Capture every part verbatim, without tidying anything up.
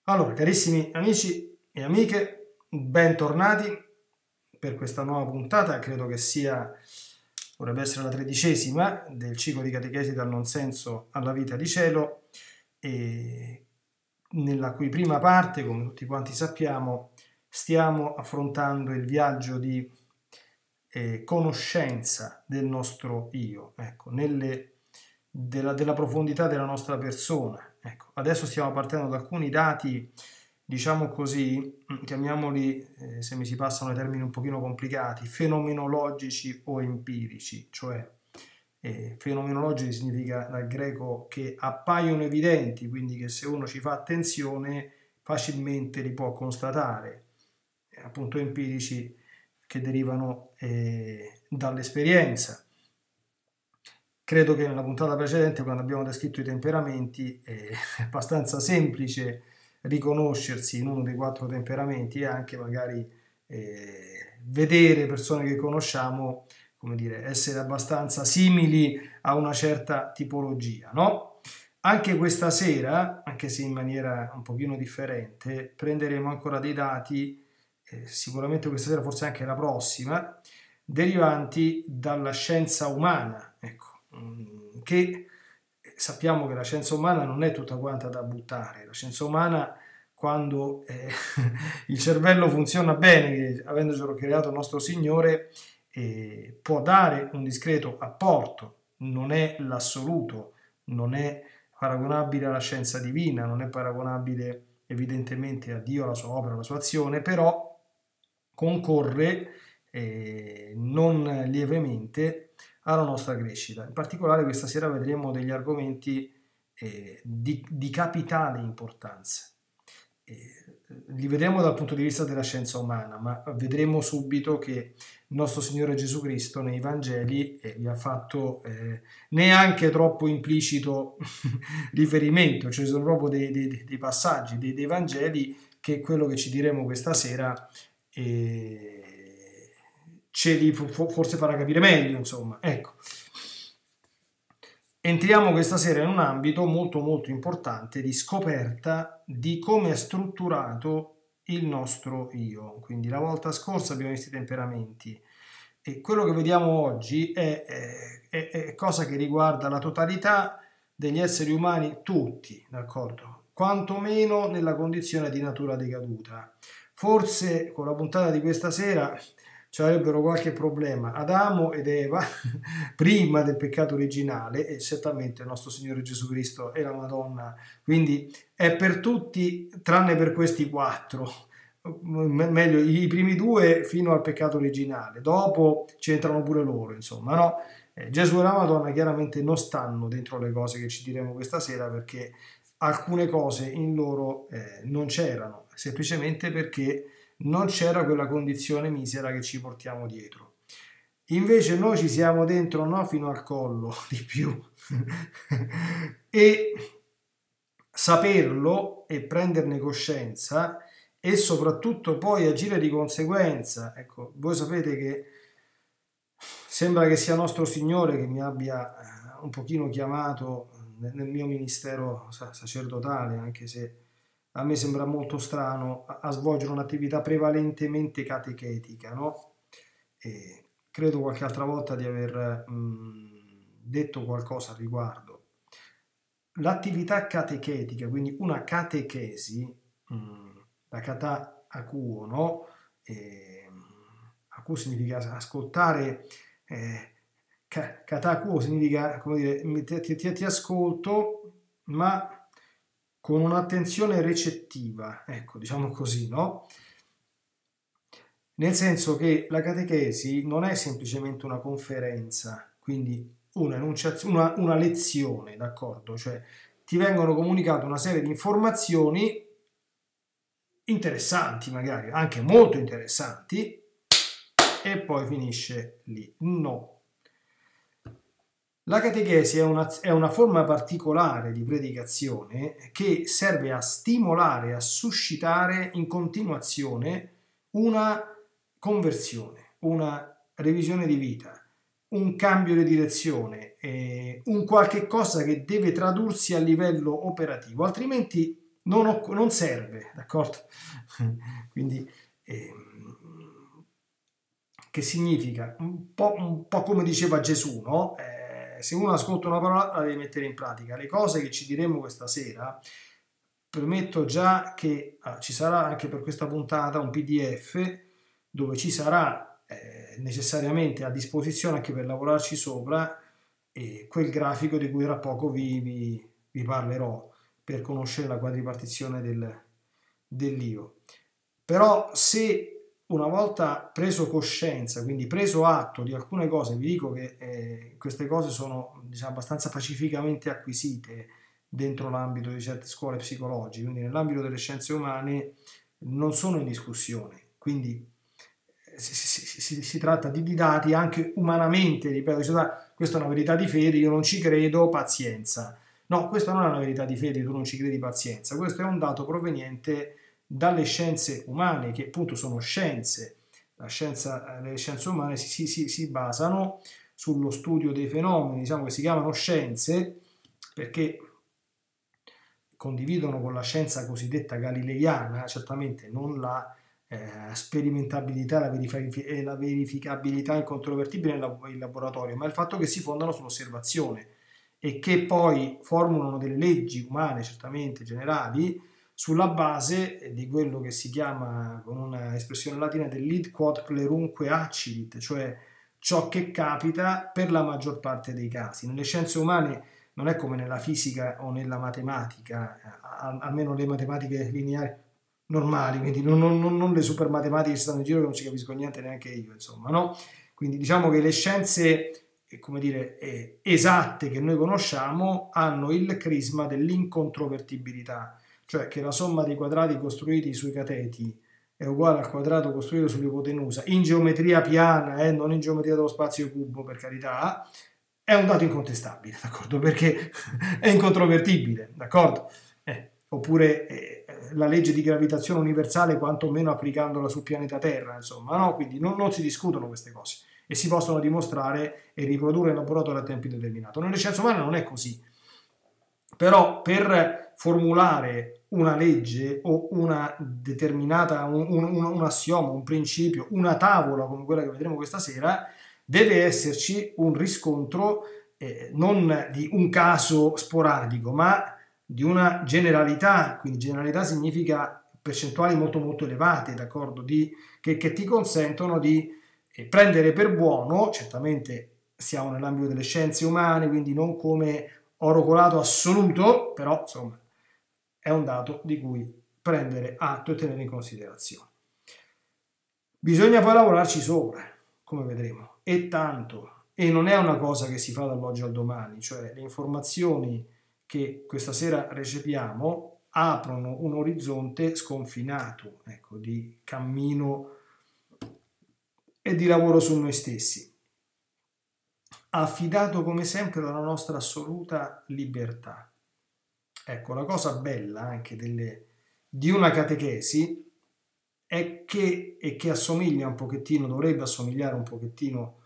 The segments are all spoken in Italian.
Allora, carissimi amici e amiche, bentornati per questa nuova puntata. Credo che sia, dovrebbe essere la tredicesima del ciclo di catechesi dal non senso alla vita di cielo, e nella cui prima parte, come tutti quanti sappiamo, stiamo affrontando il viaggio di eh, conoscenza del nostro io, ecco, nelle, della, della profondità della nostra persona. Ecco, adesso stiamo partendo da alcuni dati, diciamo così, chiamiamoli, eh, se mi si passano i termini un pochino complicati, fenomenologici o empirici, cioè eh, fenomenologici significa dal greco che appaiono evidenti, quindi che se uno ci fa attenzione facilmente li può constatare, eh, appunto empirici che derivano eh, dall'esperienza. Credo che nella puntata precedente, quando abbiamo descritto i temperamenti, eh, è abbastanza semplice riconoscersi in uno dei quattro temperamenti e anche magari eh, vedere persone che conosciamo, come dire, essere abbastanza simili a una certa tipologia, no? Anche questa sera, anche se in maniera un pochino differente, prenderemo ancora dei dati, eh, sicuramente questa sera, forse anche la prossima, derivanti dalla scienza umana, ecco, che sappiamo che la scienza umana non è tutta quanta da buttare. La scienza umana, quando eh, il cervello funziona bene, che, avendocelo creato il nostro Signore, eh, può dare un discreto apporto, non è l'assoluto, non è paragonabile alla scienza divina, non è paragonabile evidentemente a Dio, alla sua opera, alla sua azione, però concorre eh, non lievemente alla nostra crescita. In particolare questa sera vedremo degli argomenti eh, di, di capitale importanza. Eh, li vedremo dal punto di vista della scienza umana, ma vedremo subito che il nostro Signore Gesù Cristo nei Vangeli eh, vi ha fatto eh, neanche troppo implicito riferimento, cioè sono proprio dei, dei, dei passaggi dei, dei Vangeli che quello che ci diremo questa sera eh, ce li forse farà capire meglio, insomma. Ecco, entriamo questa sera in un ambito molto molto importante di scoperta di come è strutturato il nostro io. Quindi la volta scorsa abbiamo visto i temperamenti e quello che vediamo oggi è, è, è cosa che riguarda la totalità degli esseri umani, tutti, d'accordo? Quantomeno nella condizione di natura decaduta. Forse con la puntata di questa sera ci avrebbero qualche problema Adamo ed Eva prima del peccato originale, e certamente il nostro Signore Gesù Cristo e la Madonna, quindi è per tutti tranne per questi quattro, meglio i primi due fino al peccato originale, dopo c'entrano pure loro, insomma, no? Eh, Gesù e la Madonna chiaramente non stanno dentro le cose che ci diremo questa sera, perché alcune cose in loro eh, non c'erano, semplicemente perché non c'era quella condizione misera che ci portiamo dietro. Invece noi ci siamo dentro, no, fino al collo, di più. E saperlo e prenderne coscienza e soprattutto poi agire di conseguenza. Ecco, voi sapete che sembra che sia nostro Signore che mi abbia un pochino chiamato nel mio ministero sacerdotale, anche se a me sembra molto strano, a, a svolgere un'attività prevalentemente catechetica, no? E credo qualche altra volta di aver mh, detto qualcosa al riguardo. L'attività catechetica, quindi una catechesi, mh, la kata akuo, no? E, aku significa ascoltare, eh, kata akuo significa, come dire, ti, ti, ti ascolto, ma con un'attenzione recettiva, ecco, diciamo così, no? Nel senso che la catechesi non è semplicemente una conferenza, quindi una, una, una lezione, d'accordo? Cioè ti vengono comunicate una serie di informazioni interessanti, magari anche molto interessanti, e poi finisce lì. No. La catechesi è una, è una forma particolare di predicazione che serve a stimolare, a suscitare in continuazione una conversione, una revisione di vita, un cambio di direzione, eh, un qualche cosa che deve tradursi a livello operativo, altrimenti non, ho, non serve, d'accordo? Quindi, eh, che significa? Un po', un po' come diceva Gesù, no? Eh, se uno ascolta una parola la deve mettere in pratica. Le cose che ci diremo questa sera, premetto già che ah, ci sarà anche per questa puntata un P D F dove ci sarà eh, necessariamente a disposizione anche per lavorarci sopra eh, quel grafico di cui tra poco vi, vi, vi parlerò per conoscere la quadripartizione del, dell'io. Però se una volta preso coscienza, quindi preso atto di alcune cose, vi dico che eh, queste cose sono, diciamo, abbastanza pacificamente acquisite dentro l'ambito di certe scuole psicologiche, quindi nell'ambito delle scienze umane non sono in discussione, quindi si, si, si, si tratta di, di dati anche umanamente, ripeto, cioè, questa è una verità di fede, io non ci credo, pazienza. No, questa non è una verità di fede, tu non ci credi, pazienza, questo è un dato proveniente dalle scienze umane, che appunto sono scienze. La scienza, le scienze umane si, si, si basano sullo studio dei fenomeni, diciamo che si chiamano scienze perché condividono con la scienza cosiddetta galileiana, certamente non la eh, sperimentabilità la verific- e la verificabilità incontrovertibile in laboratorio, ma il fatto che si fondano sull'osservazione e che poi formulano delle leggi umane certamente generali sulla base di quello che si chiama, con una espressione latina, dell'id quod plerunque accidit, cioè ciò che capita per la maggior parte dei casi. Nelle scienze umane non è come nella fisica o nella matematica, almeno le matematiche lineari normali, quindi non, non, non le super matematiche che stanno in giro che non ci capisco niente neanche io, insomma, no? Quindi diciamo che le scienze, come dire, eh, esatte che noi conosciamo hanno il crisma dell'incontrovertibilità, cioè che la somma dei quadrati costruiti sui cateti è uguale al quadrato costruito sull'ipotenusa in geometria piana, eh, non in geometria dello spazio cubo, per carità, è un dato incontestabile, d'accordo? Perché è incontrovertibile, d'accordo? Eh, oppure eh, la legge di gravitazione universale, quantomeno applicandola sul pianeta Terra, insomma, no? Quindi non, non si discutono queste cose e si possono dimostrare e riprodurre in laboratorio a tempo indeterminato. Nelle scienze umane non è così. Però per formulare una legge o una determinata, un, un, un assioma, un principio, una tavola come quella che vedremo questa sera, deve esserci un riscontro eh, non di un caso sporadico, ma di una generalità. Quindi generalità significa percentuali molto molto elevate, d'accordo? Di, che, che ti consentono di eh, prendere per buono, certamente siamo nell'ambito delle scienze umane, quindi non come oro colato assoluto, però insomma è un dato di cui prendere atto e tenere in considerazione. Bisogna poi lavorarci sopra, come vedremo, e tanto, e non è una cosa che si fa dall'oggi al domani, cioè le informazioni che questa sera recepiamo aprono un orizzonte sconfinato, ecco, di cammino e di lavoro su noi stessi, affidato come sempre alla nostra assoluta libertà. Ecco, la cosa bella anche delle, di una catechesi è che, e che assomiglia un pochettino, dovrebbe assomigliare un pochettino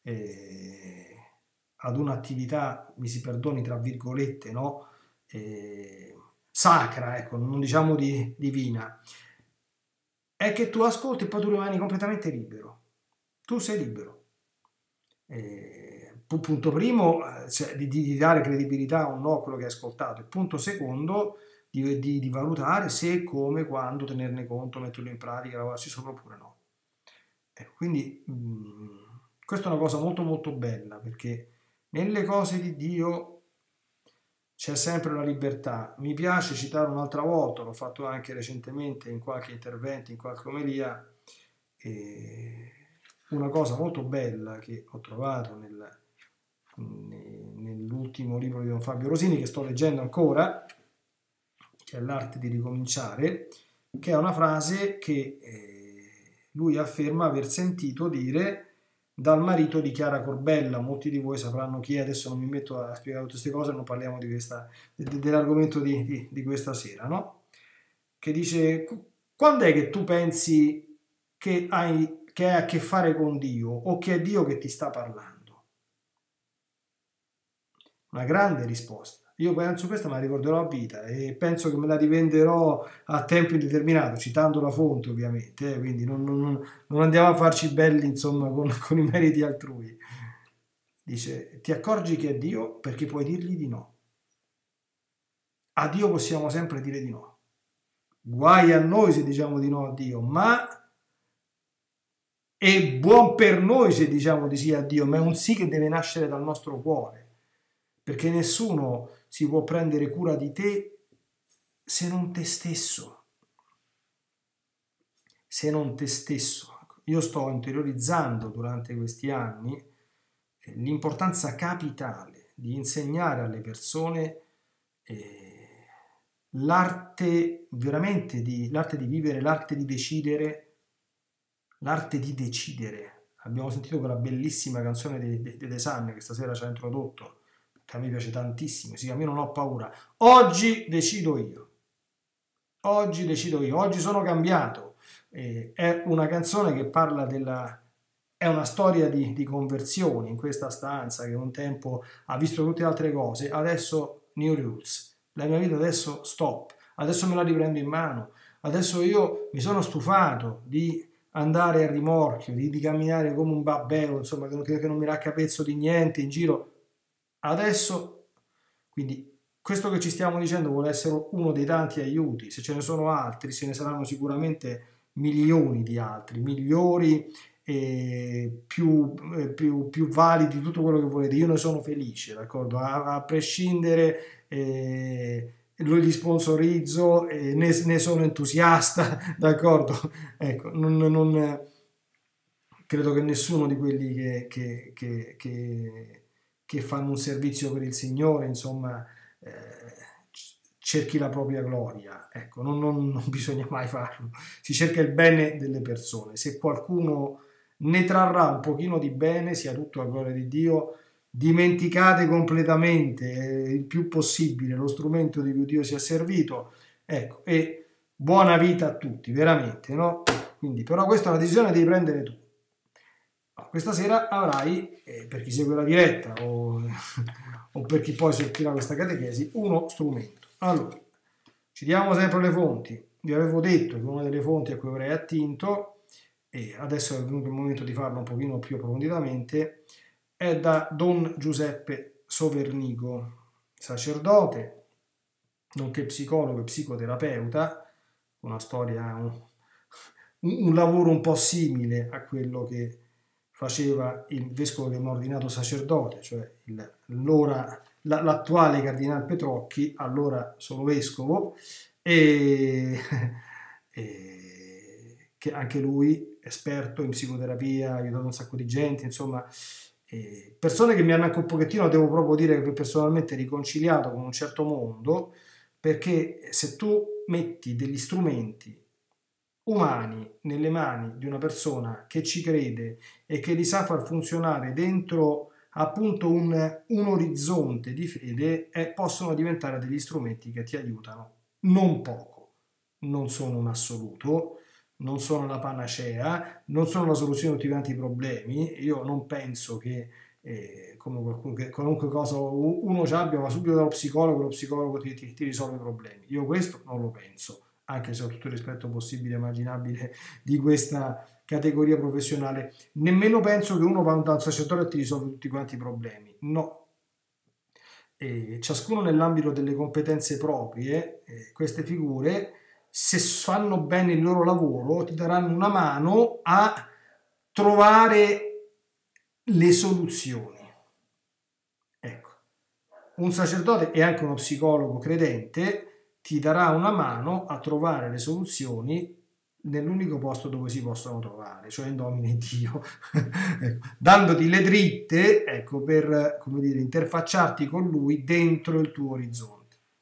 eh, ad un'attività, mi si perdoni tra virgolette, no? Eh, sacra, ecco, non diciamo di, divina, è che tu ascolti e poi tu rimani completamente libero. Tu sei libero. Eh, punto primo, cioè, di, di dare credibilità o no a quello che hai ascoltato, e punto secondo, di, di, di valutare se, come, quando tenerne conto, metterlo in pratica, lavorarci sopra oppure no. Eh, quindi mh, questa è una cosa molto molto bella, perché nelle cose di Dio c'è sempre la libertà. Mi piace citare un'altra volta, l'ho fatto anche recentemente in qualche intervento, in qualche omelia, eh, una cosa molto bella che ho trovato nel, nell'ultimo libro di Don Fabio Rosini, che sto leggendo ancora, che è L'arte di ricominciare, che è una frase che eh, lui afferma aver sentito dire dal marito di Chiara Corbella. Molti di voi sapranno chi è, adesso non mi metto a spiegare tutte queste cose, non parliamo di questa, de, dell'argomento di, di, di questa sera, no? Che dice: quando è che tu pensi che hai che hai a che fare con Dio o che è Dio che ti sta parlando? Una grande risposta. Io penso questa me la ricorderò a vita e penso che me la rivenderò a tempo indeterminato, citando la fonte ovviamente, eh, quindi non, non- non andiamo a farci belli insomma con, con i meriti altrui. Dice, ti accorgi che è Dio perché puoi dirgli di no. A Dio possiamo sempre dire di no. Guai a noi se diciamo di no a Dio, ma è buon per noi se diciamo di sì a Dio, ma è un sì che deve nascere dal nostro cuore, perché nessuno si può prendere cura di te se non te stesso. Se non te stesso. Io sto interiorizzando durante questi anni l'importanza capitale di insegnare alle persone eh, l'arte veramente di, l'arte di vivere, l'arte di decidere, l'arte di decidere. Abbiamo sentito quella bellissima canzone di, di, di The Sun che stasera ci ha introdotto, che a me piace tantissimo, si chiama Io non ho paura. Oggi decido io. Oggi decido io. Oggi sono cambiato. Eh, è una canzone che parla della... È una storia di, di conversione in questa stanza che un tempo ha visto tutte altre cose. Adesso new rules. La mia vita adesso stop. Adesso me la riprendo in mano. Adesso io mi sono stufato di andare a rimorchio, di, di camminare come un babbeo, insomma, che, che non mi raccapezzo di niente in giro. Adesso, quindi, questo che ci stiamo dicendo vuole essere uno dei tanti aiuti. Se ce ne sono altri, ce ne saranno sicuramente milioni di altri, migliori e più, eh, più, più validi, tutto quello che volete. Io ne sono felice, d'accordo? A, a prescindere, eh, lo li sponsorizzo, eh, ne, ne sono entusiasta, d'accordo? Ecco, non, non credo che nessuno di quelli che, che, che, che, che fanno un servizio per il Signore, insomma, eh, cerchi la propria gloria. Ecco, non, non, non bisogna mai farlo. Si cerca il bene delle persone. Se qualcuno ne trarrà un pochino di bene, sia tutto a gloria di Dio, dimenticate completamente eh, il più possibile lo strumento di cui Dio si è servito, ecco, e buona vita a tutti, veramente, no? Quindi, però questa è una decisione che devi prendere tu. No, questa sera avrai, eh, per chi segue la diretta o, o per chi poi sentirà questa catechesi, uno strumento. Allora, citiamo sempre le fonti. Vi avevo detto che una delle fonti a cui avrei attinto, e adesso è venuto il momento di farlo un pochino più approfonditamente, è da Don Giuseppe Sovernigo, sacerdote, nonché psicologo e psicoterapeuta, una storia, un, un lavoro un po' simile a quello che faceva il vescovo che mi ha ordinato sacerdote, cioè il, l'ora, la, l'attuale cardinale Petrocchi, allora solo vescovo, e, e che anche lui esperto in psicoterapia, ha aiutato un sacco di gente, insomma, eh, persone che mi hanno anche un pochettino, devo proprio dire che personalmente riconciliato con un certo mondo, perché se tu metti degli strumenti umani nelle mani di una persona che ci crede e che li sa far funzionare dentro appunto un, un orizzonte di fede, eh, possono diventare degli strumenti che ti aiutano non poco. Non sono un assoluto, non sono la panacea, non sono la soluzione a tutti quanti i problemi. Io non penso che, eh, come qualcuno, che qualunque cosa uno ci abbia, va subito dallo psicologo, lo psicologo ti, ti, ti risolve i problemi. Io questo non lo penso, anche se ho tutto il rispetto possibile e immaginabile di questa categoria professionale. Nemmeno penso che uno va da un sacerdote e ti risolve tutti quanti i problemi. No. E ciascuno nell'ambito delle competenze proprie, eh, queste figure, se fanno bene il loro lavoro, ti daranno una mano a trovare le soluzioni. Ecco, un sacerdote e anche uno psicologo credente ti darà una mano a trovare le soluzioni nell'unico posto dove si possono trovare, cioè in nomine di Dio, ecco, dandoti le dritte, ecco, per, come dire, interfacciarti con Lui dentro il tuo orizzonte.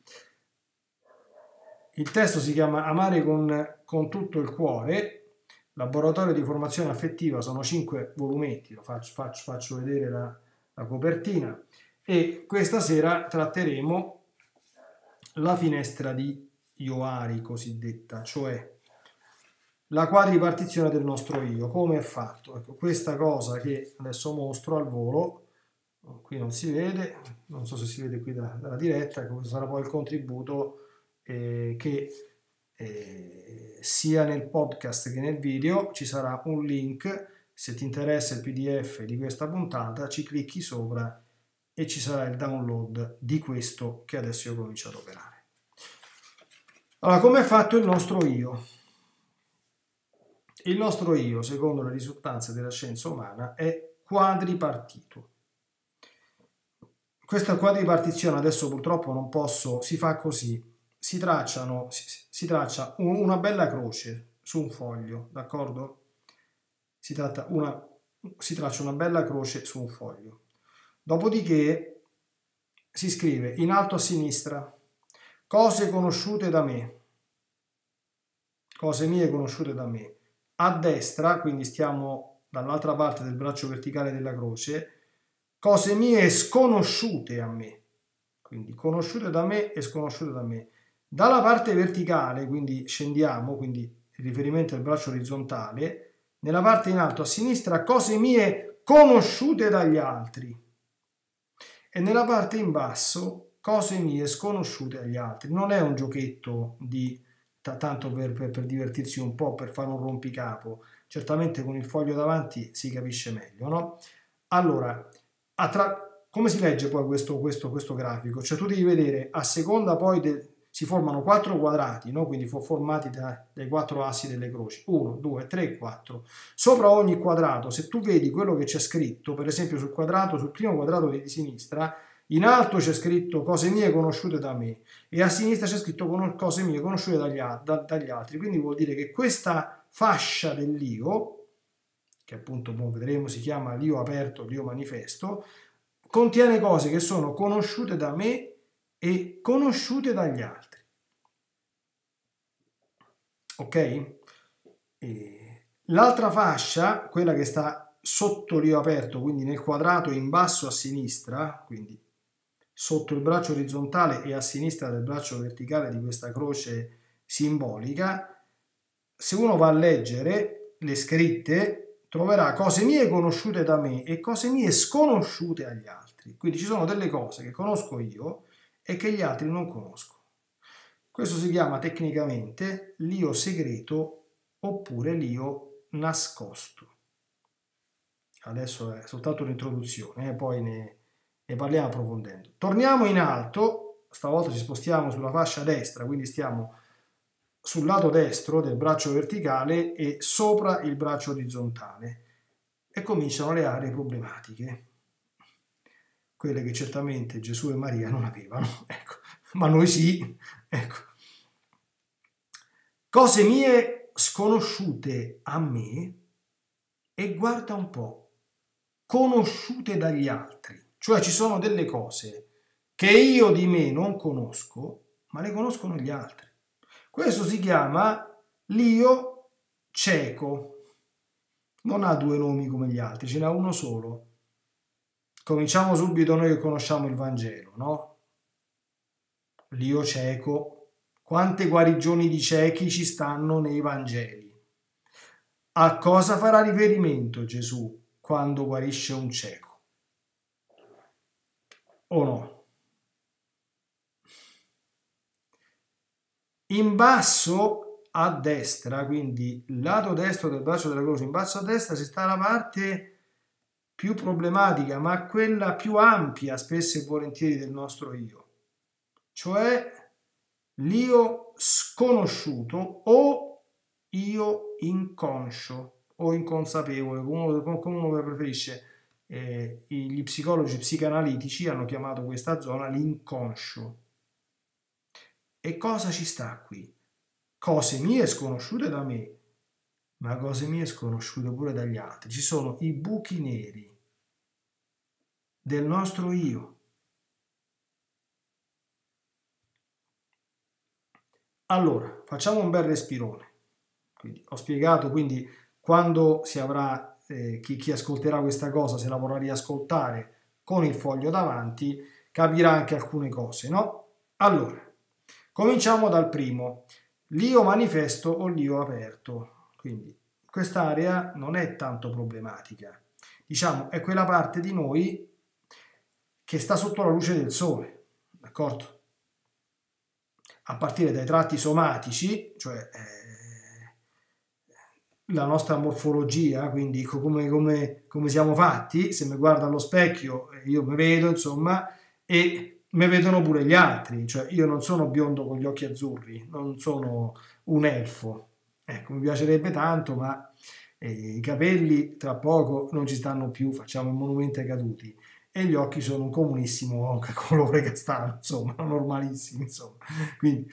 Il testo si chiama Amare con, con tutto il cuore, laboratorio di formazione affettiva, sono cinque volumetti, lo faccio, faccio, faccio vedere la, la copertina, e questa sera tratteremo la finestra di Johari cosiddetta, cioè la quadripartizione del nostro io. Come è fatto? Ecco, questa cosa che adesso mostro al volo, qui non si vede, non so se si vede qui da, dalla diretta, questo sarà poi il contributo eh, che eh, sia nel podcast che nel video ci sarà un link. Se ti interessa il P D F di questa puntata, ci clicchi sopra e ci sarà il download di questo che adesso io comincio ad operare. Allora, come è fatto il nostro io? Il nostro io, secondo le risultanze della scienza umana, è quadripartito. Questa quadripartizione adesso purtroppo non posso, si fa così, si tracciano, si, si traccia un, una bella croce su un foglio, d'accordo? Si, tratta una, si traccia una bella croce su un foglio. Dopodiché si scrive in alto a sinistra cose conosciute da me, cose mie conosciute da me. A destra, quindi stiamo dall'altra parte del braccio verticale della croce, cose mie sconosciute a me, quindi conosciute da me e sconosciute da me. Dalla parte verticale, quindi scendiamo, quindi il riferimento al braccio orizzontale, nella parte in alto a sinistra cose mie conosciute dagli altri e nella parte in basso cose mie sconosciute agli altri. Non è un giochetto di tanto per, per, per divertirsi un po', per fare un rompicapo. Certamente con il foglio davanti si capisce meglio, no? Allora, attra- come si legge poi questo, questo, questo grafico? Cioè tu devi vedere a seconda poi del si formano quattro quadrati, no? Quindi formati da, dai quattro assi delle croci, uno, due, tre, quattro. Sopra ogni quadrato, se tu vedi quello che c'è scritto, per esempio sul quadrato, sul primo quadrato di sinistra, in alto c'è scritto cose mie conosciute da me e a sinistra c'è scritto cose mie conosciute dagli, da, dagli altri. Quindi vuol dire che questa fascia dell'io, che appunto come vedremo si chiama l'io aperto, l'io manifesto, contiene cose che sono conosciute da me e conosciute dagli altri. Ok? L'altra fascia, quella che sta sotto l'io aperto, quindi nel quadrato in basso a sinistra, quindi sotto il braccio orizzontale e a sinistra del braccio verticale di questa croce simbolica, se uno va a leggere le scritte troverà cose mie conosciute da me e cose mie sconosciute agli altri. Quindi ci sono delle cose che conosco io e che gli altri non conoscono. Questo si chiama tecnicamente l'io segreto oppure l'io nascosto. Adesso è soltanto un'introduzione, eh, poi ne, ne parliamo approfondendo. Torniamo in alto, stavolta ci spostiamo sulla fascia destra, quindi stiamo sul lato destro del braccio verticale e sopra il braccio orizzontale e cominciano le aree problematiche, quelle che certamente Gesù e Maria non avevano, ecco, ma noi sì, ecco. Cose mie sconosciute a me e guarda un po', conosciute dagli altri, cioè ci sono delle cose che io di me non conosco, ma le conoscono gli altri. Questo si chiama l'io cieco. Non ha due nomi come gli altri, ce n'ha uno solo. Cominciamo subito noi che conosciamo il Vangelo, no? L'io cieco. Quante guarigioni di ciechi ci stanno nei Vangeli? A cosa farà riferimento Gesù quando guarisce un cieco? O no? In basso a destra, quindi lato destro del braccio della croce, in basso a destra ci sta la parte più problematica, ma quella più ampia spesso e volentieri del nostro io, cioè l'io sconosciuto o io inconscio o inconsapevole, come uno, come uno preferisce. Eh, gli psicologi psicanalitici hanno chiamato questa zona l'inconscio. E cosa ci sta qui? Cose mie sconosciute da me, ma cose mie sconosciute pure dagli altri. Ci sono i buchi neri del nostro io. Allora, facciamo un bel respirone. Quindi, ho spiegato, quindi quando si avrà, eh, chi, chi ascolterà questa cosa, se la vorrà riascoltare con il foglio davanti, capirà anche alcune cose, no? Allora, cominciamo dal primo, l'io manifesto o l'io aperto. Quindi quest'area non è tanto problematica. Diciamo, è quella parte di noi che sta sotto la luce del sole, d'accordo? A partire dai tratti somatici, cioè eh, la nostra morfologia, quindi come, come, come siamo fatti, se mi guardo allo specchio io mi vedo, insomma, e mi vedono pure gli altri, cioè io non sono biondo con gli occhi azzurri, non sono un elfo, ecco, mi piacerebbe tanto, ma eh, i capelli tra poco non ci stanno più, facciamo il monumento ai caduti, e gli occhi sono un comunissimo colore castano, insomma, normalissimi, insomma, quindi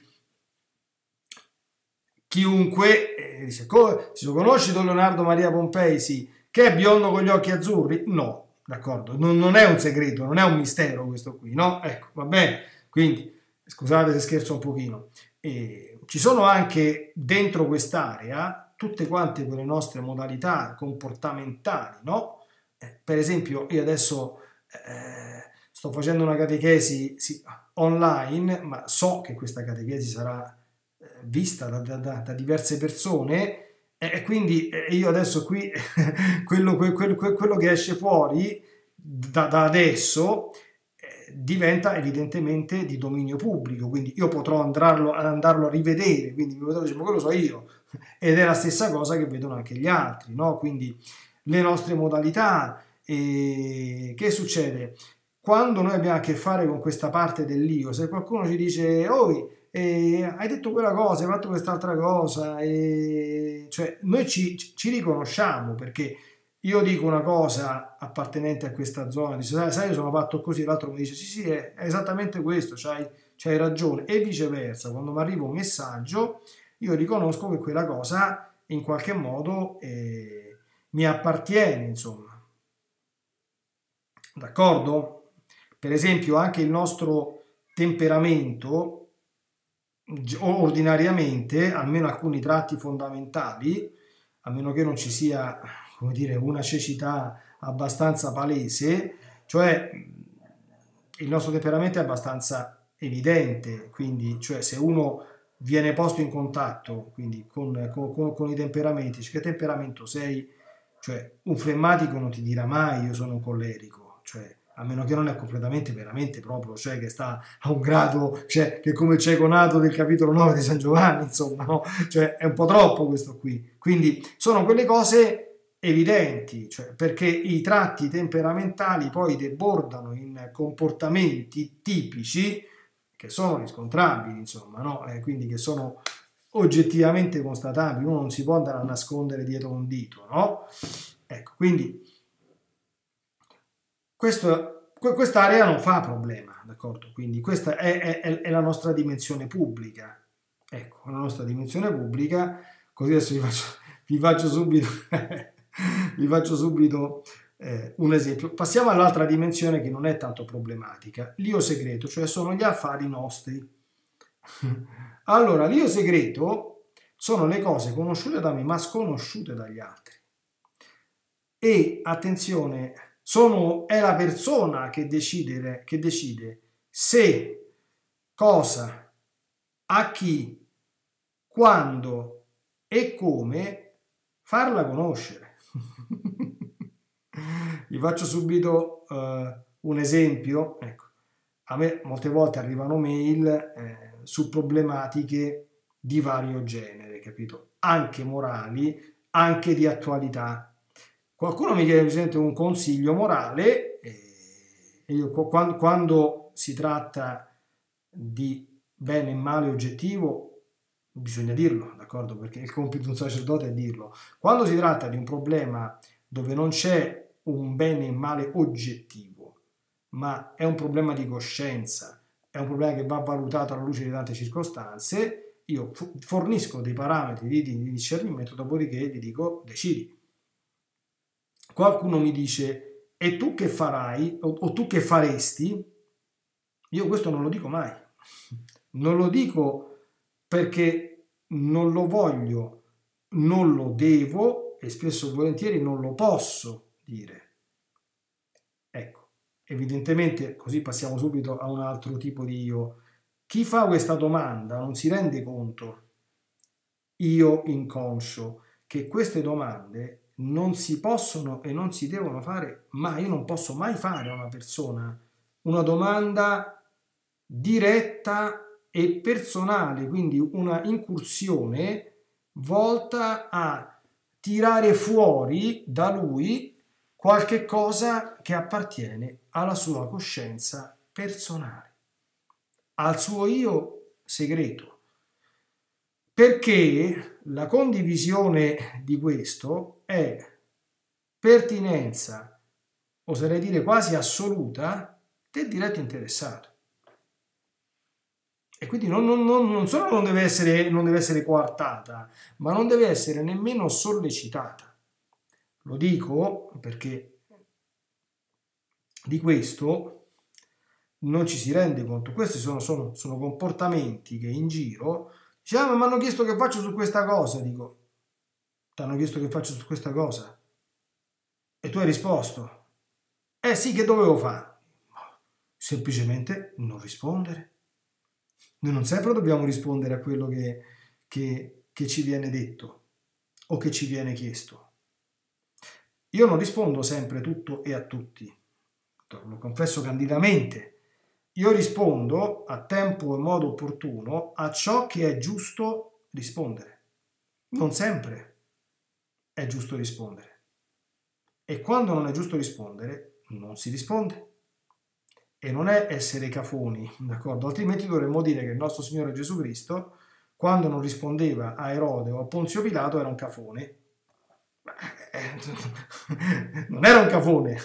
chiunque eh, dice, se lo conosci Don Leonardo Maria Pompei, sì, che è biondo con gli occhi azzurri? No, d'accordo, non, non è un segreto, non è un mistero questo qui, no? Ecco, va bene, quindi scusate se scherzo un pochino. E ci sono anche dentro quest'area tutte quante quelle nostre modalità comportamentali, no? Eh, per esempio, io adesso eh, sto facendo una catechesi sì, online, ma so che questa catechesi sarà vista da, da, da diverse persone e quindi io adesso qui quello, quello, quello che esce fuori da, da adesso eh, diventa evidentemente di dominio pubblico, quindi io potrò andarlo, andarlo a rivedere, quindi mi potrò dire ma quello so io, ed è la stessa cosa che vedono anche gli altri, no? Quindi le nostre modalità, e che succede? Quando noi abbiamo a che fare con questa parte dell'io, se qualcuno ci dice oh, e hai detto quella cosa, hai fatto quest'altra cosa, e cioè noi ci, ci riconosciamo, perché io dico una cosa appartenente a questa zona, dice sai, sai io sono fatto così, l'altro mi dice sì sì è, è esattamente questo, c'hai, c'hai ragione, e viceversa, quando mi arriva un messaggio io riconosco che quella cosa in qualche modo eh, mi appartiene, insomma, d'accordo? Per esempio anche il nostro temperamento ordinariamente, almeno alcuni tratti fondamentali, a meno che non ci sia, come dire, una cecità abbastanza palese, cioè il nostro temperamento è abbastanza evidente, quindi cioè se uno viene posto in contatto quindi con, con, con i temperamenti, cioè, che temperamento sei? Cioè un flemmatico non ti dirà mai io sono un collerico, cioè a meno che non è completamente, veramente proprio, cioè che sta a un grado, cioè che come cieco nato del capitolo nove di San Giovanni, insomma, no? Cioè è un po' troppo questo qui. Quindi sono quelle cose evidenti, cioè perché i tratti temperamentali poi debordano in comportamenti tipici che sono riscontrabili, insomma, no? Eh, quindi che sono oggettivamente constatabili, uno non si può andare a nascondere dietro un dito, no? Ecco, quindi questo, quest'area non fa problema, d'accordo? Quindi questa è, è, è la nostra dimensione pubblica. Ecco, la nostra dimensione pubblica, così adesso vi faccio, vi faccio subito, vi faccio subito eh, un esempio. Passiamo all'altra dimensione che non è tanto problematica, l'io segreto, cioè sono gli affari nostri. Allora, l'io segreto sono le cose conosciute da me, ma sconosciute dagli altri. E, attenzione, sono, è la persona che decide, che decide se, cosa, a chi, quando e come farla conoscere. Vi faccio subito uh, un esempio. Ecco, a me molte volte arrivano mail eh, su problematiche di vario genere, capito? Anche morali, anche di attualità. Qualcuno mi chiede presente un consiglio morale e io quando, quando si tratta di bene e male oggettivo bisogna dirlo, d'accordo? Perché il compito di un sacerdote è dirlo. Quando si tratta di un problema dove non c'è un bene e male oggettivo, ma è un problema di coscienza, è un problema che va valutato alla luce di tante circostanze, io fornisco dei parametri di, di discernimento, dopodiché vi dico decidi. Qualcuno mi dice e tu che farai o, o tu che faresti? Io questo non lo dico mai, non lo dico perché non lo voglio, non lo devo e spesso e volentieri non lo posso dire. Ecco, evidentemente così passiamo subito a un altro tipo di io. Chi fa questa domanda non si rende conto, io inconscio, che queste domande non si possono e non si devono fare mai. Io non posso mai fare a una persona una domanda diretta e personale, quindi una incursione volta a tirare fuori da lui qualche cosa che appartiene alla sua coscienza personale, al suo io segreto, perché la condivisione di questo è pertinenza, oserei dire quasi assoluta, del diretto interessato. E quindi non, non, non, non solo non deve essere, non deve essere coartata, ma non deve essere nemmeno sollecitata. Lo dico perché di questo non ci si rende conto. Questi sono, sono, sono comportamenti che in giro diciamo, ah, ma mi hanno chiesto che faccio su questa cosa. Dico, ti hanno chiesto che faccio su questa cosa? E tu hai risposto, eh sì, che dovevo fare? Semplicemente non rispondere. Noi non sempre dobbiamo rispondere a quello che, che, che ci viene detto o che ci viene chiesto. Io non rispondo sempre tutto e a tutti, lo confesso candidamente. Io rispondo a tempo e modo opportuno a ciò che è giusto rispondere. Non sempre è giusto rispondere. E quando non è giusto rispondere, non si risponde. E non è essere cafoni, d'accordo? Altrimenti dovremmo dire che il nostro Signore Gesù Cristo, quando non rispondeva a Erode o a Ponzio Pilato, era un cafone. Non era un cafone,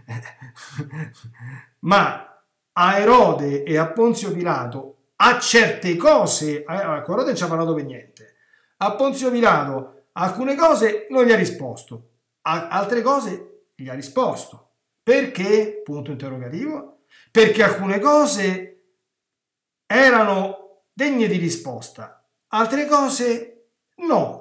ma a Erode e a Ponzio Pilato, a certe cose, a Erode non ci ha parlato per niente, a Ponzio Pilato alcune cose non gli ha risposto, a altre cose gli ha risposto. Perché? Punto interrogativo. Perché alcune cose erano degne di risposta, altre cose no.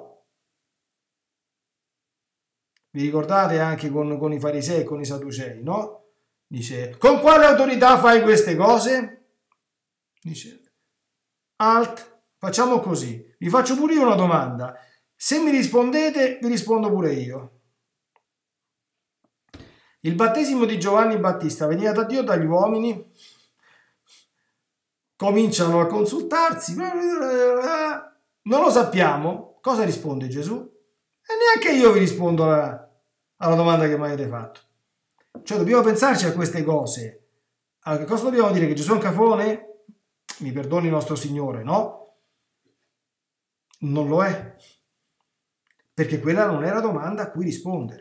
Vi ricordate anche con, con i farisei e con i sadducei, no? Dice, con quale autorità fai queste cose? Dice, alt, facciamo così, vi faccio pure io una domanda, se mi rispondete vi rispondo pure io. Il battesimo di Giovanni Battista veniva da Dio o dagli uomini? Cominciano a consultarsi, non lo sappiamo. Cosa risponde Gesù? E neanche io vi rispondo alla, alla domanda che mi avete fatto. Cioè dobbiamo pensarci a queste cose. Allora, che cosa dobbiamo dire? Che Gesù è un cafone? Mi perdoni il nostro Signore, no? Non lo è. Perché quella non è la domanda a cui rispondere.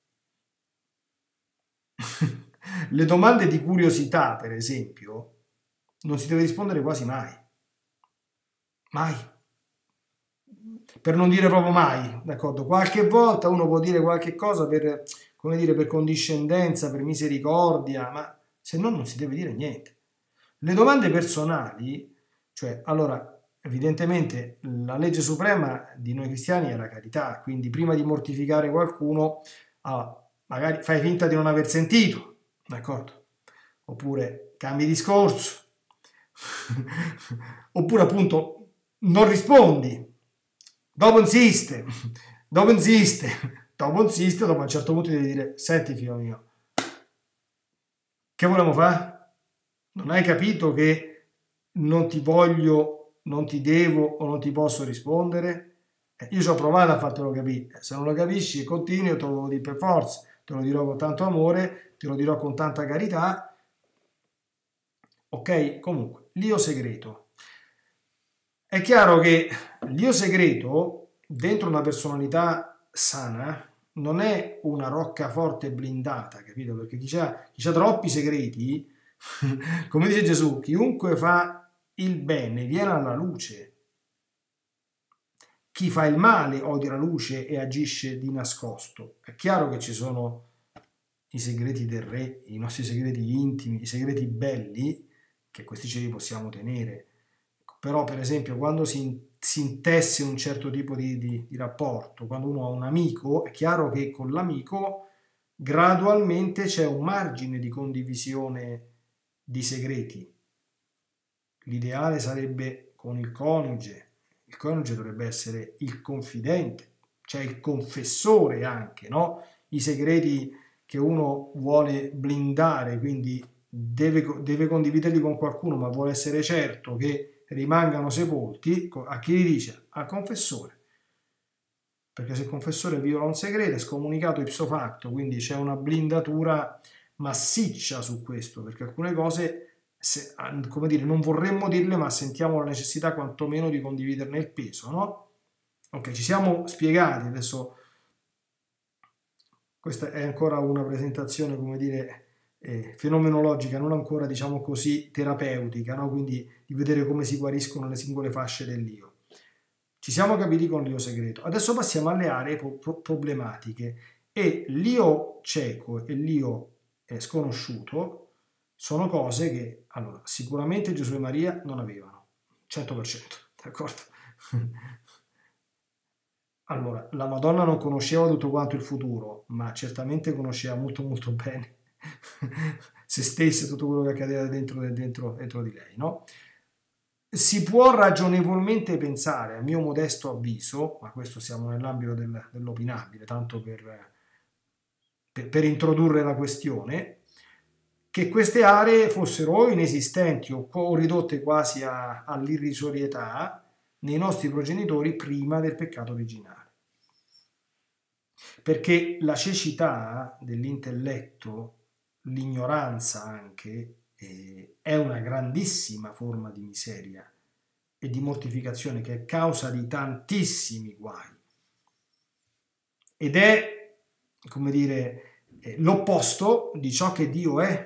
Le domande di curiosità, per esempio, non si deve rispondere quasi mai. Mai. Per non dire proprio mai, d'accordo? Qualche volta uno può dire qualche cosa per, come dire, per condiscendenza, per misericordia, ma se no non si deve dire niente. Le domande personali, cioè, allora, evidentemente la legge suprema di noi cristiani è la carità, quindi prima di mortificare qualcuno, ah, magari fai finta di non aver sentito, d'accordo? Oppure cambi discorso, oppure appunto non rispondi, dopo insiste, dopo insiste, dopo insiste, dopo a un certo punto devi dire, senti figlio mio, che volevamo fare? Non hai capito che non ti voglio, non ti devo o non ti posso rispondere? Eh, io ci ho provato a fartelo capire, se non lo capisci continui, te lo dico per forza, te lo dirò con tanto amore, te lo dirò con tanta carità. Ok? Comunque, l'io segreto. È chiaro che l'io segreto, dentro una personalità sana, non è una roccaforte blindata, capito? Perché chi ha, chi ha troppi segreti, come dice Gesù, chiunque fa il bene viene alla luce. Chi fa il male odia la luce e agisce di nascosto. È chiaro che ci sono i segreti del re, i nostri segreti intimi, i segreti belli, che questi ce li possiamo tenere. Però, per esempio, quando si, si intesse un certo tipo di, di, di rapporto, quando uno ha un amico, è chiaro che con l'amico gradualmente c'è un margine di condivisione di segreti. L'ideale sarebbe con il coniuge. Il coniuge dovrebbe essere il confidente, cioè il confessore anche, no? I segreti che uno vuole blindare, quindi deve, deve condividerli con qualcuno, ma vuole essere certo che rimangano sepolti, a chi li dice? Al confessore. Perché se il confessore viola un segreto è scomunicato ipso facto, quindi c'è una blindatura massiccia su questo, perché alcune cose, se, come dire, non vorremmo dirle, ma sentiamo la necessità quantomeno di condividerne il peso, no? Ok, ci siamo spiegati, adesso questa è ancora una presentazione, come dire, eh, fenomenologica, non ancora, diciamo così, terapeutica, no? Quindi di vedere come si guariscono le singole fasce dell'io. Ci siamo capiti con l'io segreto. Adesso passiamo alle aree pro- problematiche, e l'io cieco e l'io eh, sconosciuto sono cose che, allora, sicuramente Gesù e Maria non avevano, cento per cento, d'accordo? Allora, la Madonna non conosceva tutto quanto il futuro, ma certamente conosceva molto molto bene se stessa e tutto quello che accadeva dentro, dentro, dentro di lei, no? Si può ragionevolmente pensare, a mio modesto avviso, ma questo siamo nell'ambito del, dell'opinabile, tanto per, per, per introdurre la questione, che queste aree fossero o inesistenti o, o ridotte quasi a, all'irrisorietà nei nostri progenitori prima del peccato originale. Perché la cecità dell'intelletto, l'ignoranza anche, eh, è una grandissima forma di miseria e di mortificazione che è causa di tantissimi guai. Ed è, come dire, eh, l'opposto di ciò che Dio è.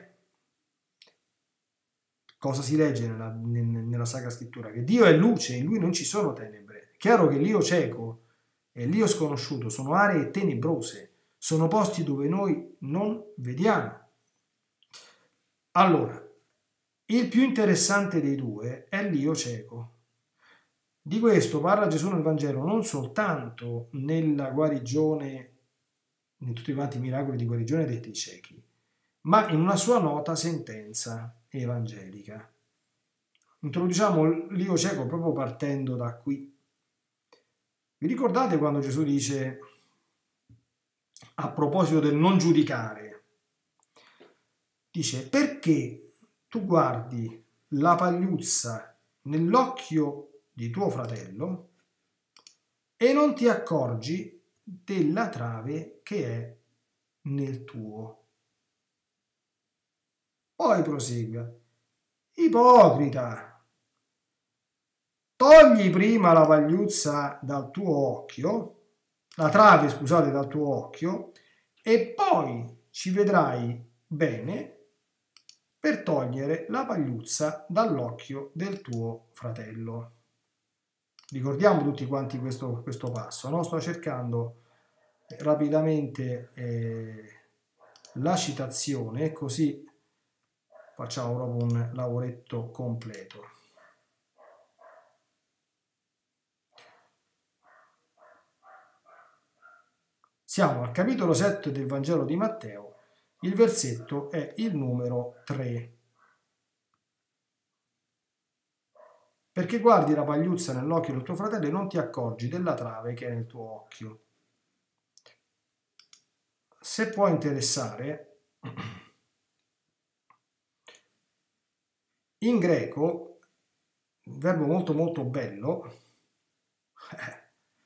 Cosa si legge nella, nella Sacra Scrittura? Che Dio è luce, in Lui non ci sono tenebre. È chiaro che l'io cieco e l'io sconosciuto sono aree tenebrose, sono posti dove noi non vediamo. Allora, il più interessante dei due è l'io cieco. Di questo parla Gesù nel Vangelo non soltanto nella guarigione, in tutti quanti i miracoli di guarigione dei ciechi, ma in una sua nota sentenza evangelica. Introduciamo l'io cieco proprio partendo da qui. Vi ricordate quando Gesù dice, a proposito del non giudicare, dice: perché tu guardi la pagliuzza nell'occhio di tuo fratello e non ti accorgi della trave che è nel tuo? Poi prosegue: ipocrita, togli prima la pagliuzza dal tuo occhio, la trave, scusate, dal tuo occhio, e poi ci vedrai bene per togliere la pagliuzza dall'occhio del tuo fratello. Ricordiamo tutti quanti questo, questo passo, no? Sto cercando rapidamente eh, la citazione, così facciamo proprio un lavoretto completo. Siamo al capitolo sette del Vangelo di Matteo, il versetto è il numero tre. Perché guardi la pagliuzza nell'occhio del tuo fratello e non ti accorgi della trave che è nel tuo occhio. Se può interessare, in greco, un verbo molto molto bello, eh,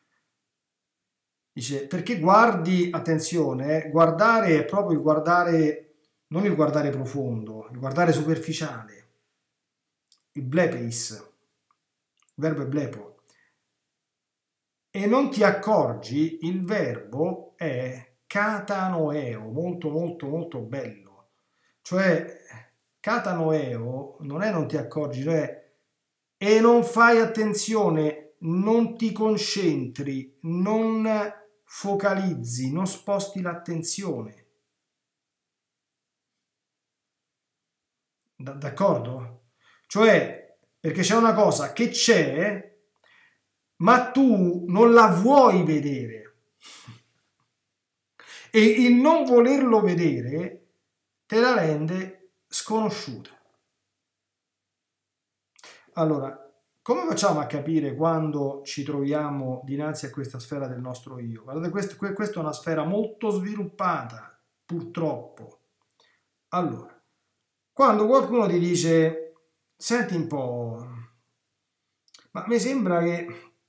dice, perché guardi, attenzione, eh, guardare è proprio il guardare, non il guardare profondo, il guardare superficiale, il blepeis, il verbo è blepo. E non ti accorgi, il verbo è katanoeo, molto molto molto bello. Cioè, katanoeo non è non ti accorgi, cioè, e non fai attenzione, non ti concentri, non focalizzi, non sposti l'attenzione. D- d'accordo? Cioè, perché c'è una cosa che c'è, ma tu non la vuoi vedere. E il non volerlo vedere te la rende sconosciuta. Allora, come facciamo a capire quando ci troviamo dinanzi a questa sfera del nostro io? Guardate, questo, questa è una sfera molto sviluppata, purtroppo. Allora, Quando qualcuno ti dice, senti un po', ma mi sembra che,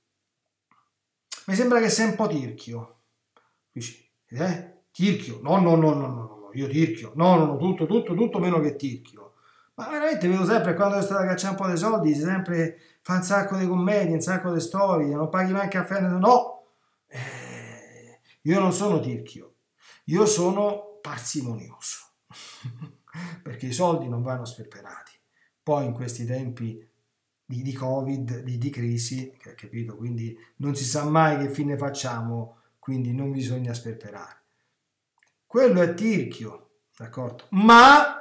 mi sembra che sei un po' tirchio. Dici, eh? Tirchio? No, no, no, no, no, no, io tirchio. No, no, no, tutto, tutto, tutto meno che tirchio. Ma veramente vedo sempre quando è stata cacciare un po' di soldi, sempre fa un sacco di commedie, un sacco di storie, non paghi mai il caffè. No! Eh, io non sono tirchio, io sono parsimonioso. Perché i soldi non vanno sperperati. Poi in questi tempi di, di Covid, di, di crisi, capito? Quindi non si sa mai che fine facciamo, quindi non bisogna sperperare. Quello è tirchio, d'accordo? Ma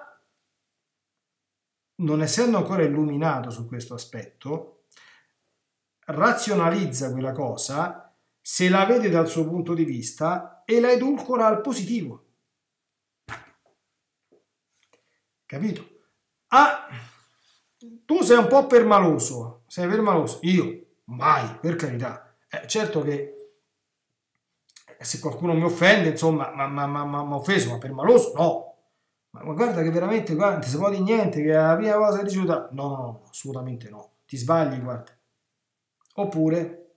non essendo ancora illuminato su questo aspetto, razionalizza quella cosa, se la vede dal suo punto di vista e la edulcora al positivo. Capito? Ah, tu sei un po' permaloso, sei permaloso. Io, mai, per carità. Eh, certo che se qualcuno mi offende, insomma, ma mi ha offeso, ma permaloso, no. Ma, ma guarda che veramente, guarda, non ti si può dire niente, che è la prima cosa che rifiuta. No, no, no, assolutamente no. Ti sbagli, guarda. Oppure,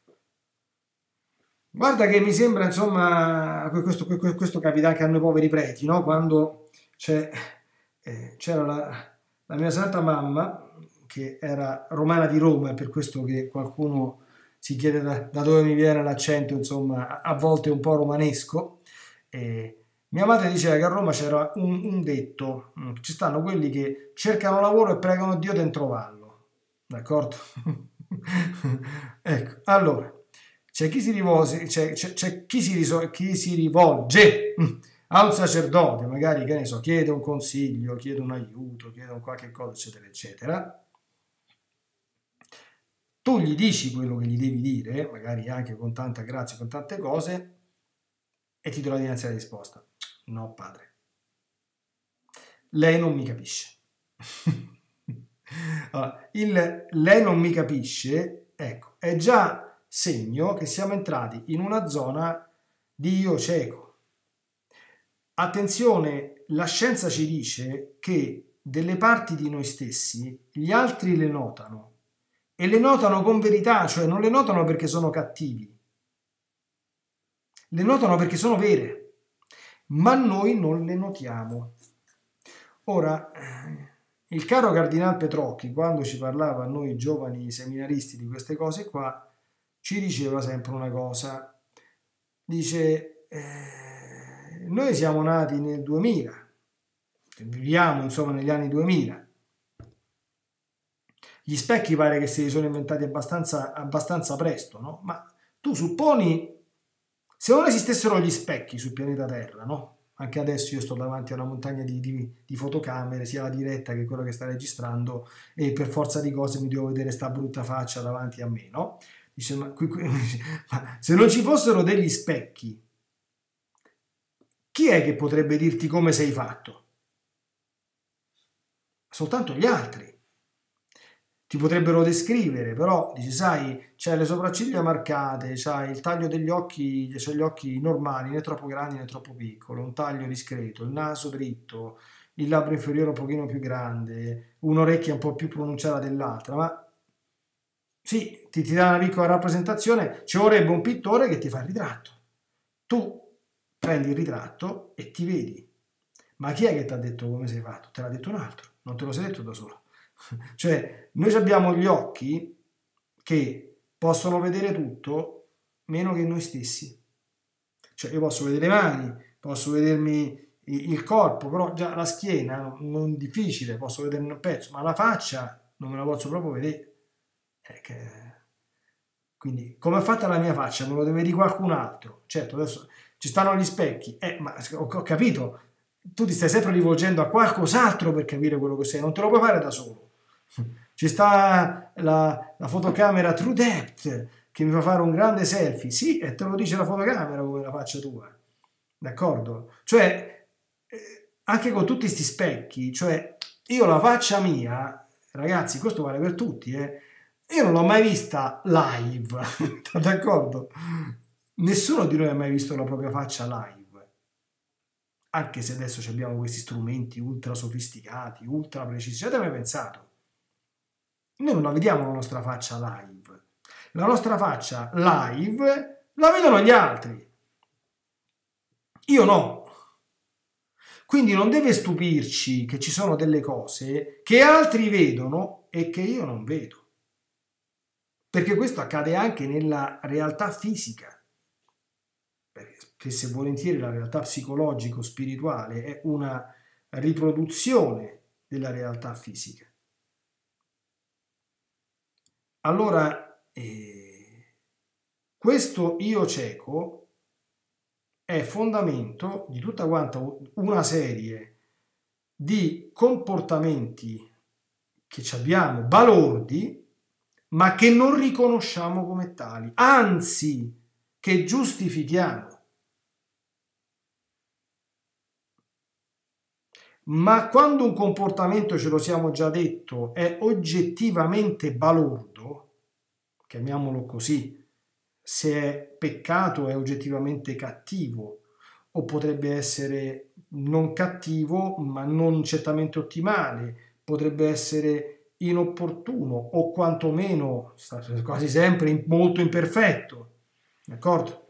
guarda che mi sembra, insomma, questo, questo capita anche a noi poveri preti, no? Quando c'è, eh, c'era la, la mia santa mamma, che era romana di Roma, è per questo che qualcuno si chiede da, da dove mi viene l'accento, insomma, a volte un po' romanesco. E mia madre diceva che a Roma c'era un, un detto, ci stanno quelli che cercano lavoro e pregano Dio di trovarlo, d'accordo? Ecco, allora, c'è chi si rivolge, c'è, c'è, c'è chi, si riso, chi si rivolge a un sacerdote, magari, che ne so, chiede un consiglio, chiede un aiuto, chiede un qualche cosa, eccetera, eccetera. Tu gli dici quello che gli devi dire, magari anche con tanta grazia, con tante cose, e ti trovi dinanzi alla risposta. No, padre. Lei non mi capisce. Allora, il lei non mi capisce, ecco, è già segno che siamo entrati in una zona di io cieco. Attenzione, la scienza ci dice che delle parti di noi stessi gli altri le notano. E le notano con verità, cioè non le notano perché sono cattivi, le notano perché sono vere, ma noi non le notiamo. Ora, il caro Cardinal Petrocchi, quando ci parlava a noi giovani seminaristi di queste cose qua, ci diceva sempre una cosa. Dice, eh, noi siamo nati nel duemila, viviamo insomma negli anni duemila. Gli specchi pare che se li sono inventati abbastanza, abbastanza presto, no? Ma tu supponi, se non esistessero gli specchi sul pianeta Terra, no? Anche adesso io sto davanti a una montagna di, di, di fotocamere, sia la diretta che quella che sta registrando, e per forza di cose mi devo vedere sta brutta faccia davanti a me, no? Dice, ma, qui, qui, ma se non ci fossero degli specchi, chi è che potrebbe dirti come sei fatto? Soltanto gli altri. Ti potrebbero descrivere, però dici, sai, c'hai le sopracciglia marcate, c'hai il taglio degli occhi, c'hai gli occhi normali, né troppo grandi né troppo piccoli, un taglio discreto, il naso dritto, il labbro inferiore un pochino più grande, un'orecchia un po' più pronunciata dell'altra, ma sì, ti, ti dà una piccola rappresentazione, ci vorrebbe un pittore che ti fa il ritratto. Tu prendi il ritratto e ti vedi. Ma chi è che ti ha detto come sei fatto? Te l'ha detto un altro, non te lo sei detto da solo. Cioè, noi abbiamo gli occhi che possono vedere tutto meno che noi stessi. Cioè, io posso vedere le mani, posso vedermi il corpo, però già la schiena non è difficile, posso vederne un pezzo, ma la faccia non me la posso proprio vedere. Eh, che... Quindi, come è fatta la mia faccia? Me lo deve dire qualcun altro. Certo, adesso ci stanno gli specchi, eh, ma ho, ho capito, tu ti stai sempre rivolgendo a qualcos'altro per capire quello che sei, non te lo puoi fare da solo. Ci sta la, la fotocamera True Depth che mi fa fare un grande selfie, sì, e te lo dice la fotocamera come la faccia tua, d'accordo? Cioè, anche con tutti questi specchi, cioè, io la faccia mia, ragazzi, questo vale per tutti, eh, io non l'ho mai vista live, d'accordo? Nessuno di noi ha mai visto la propria faccia live. anche se adesso abbiamo questi strumenti ultra sofisticati, ultra precisi. Ci avete mai pensato? Noi non la vediamo la nostra faccia live. La nostra faccia live la vedono gli altri. Io no. Quindi non deve stupirci che ci sono delle cose che altri vedono e che io non vedo. Perché questo accade anche nella realtà fisica. Perché spesso e volentieri la realtà psicologico-spirituale è una riproduzione della realtà fisica. Allora, eh, questo io cieco è fondamento di tutta quanta una serie di comportamenti che abbiamo balordi, ma che non riconosciamo come tali, anzi che giustifichiamo. Ma quando un comportamento, ce lo siamo già detto, è oggettivamente balordo, chiamiamolo così, se è peccato è oggettivamente cattivo, o potrebbe essere non cattivo ma non certamente ottimale, potrebbe essere inopportuno o quantomeno quasi sempre molto imperfetto, d'accordo?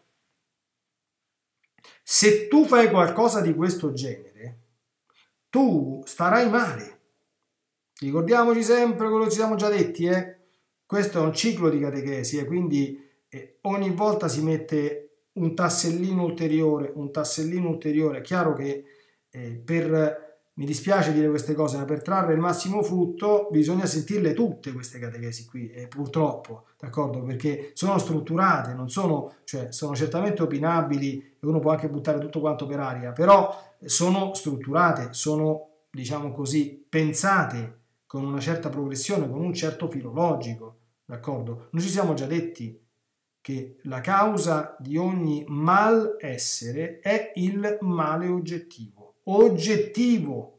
Se tu fai qualcosa di questo genere, tu starai male. Ricordiamoci sempre quello che ci siamo già detti, eh? Questo è un ciclo di catechesi, eh? Quindi eh, ogni volta si mette un tassellino ulteriore, un tassellino ulteriore. È chiaro che eh, per, mi dispiace dire queste cose, ma per trarre il massimo frutto bisogna sentirle tutte queste catechesi qui, eh, purtroppo, d'accordo? Perché sono strutturate, non sono, cioè sono certamente opinabili e uno può anche buttare tutto quanto per aria, però sono strutturate, sono, diciamo così, pensate con una certa progressione, con un certo filo logico, d'accordo? Noi ci siamo già detti che la causa di ogni malessere è il male oggettivo. Oggettivo.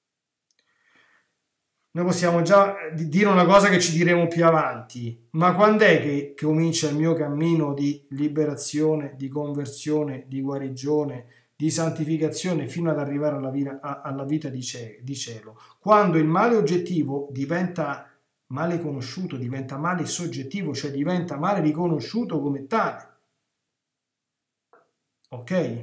Noi possiamo già dire una cosa che ci diremo più avanti, ma quando è che, che comincia il mio cammino di liberazione, di conversione, di guarigione, di santificazione fino ad arrivare alla vita, alla vita di cielo? Quando il male oggettivo diventa male conosciuto, diventa male soggettivo, cioè diventa male riconosciuto come tale. Ok?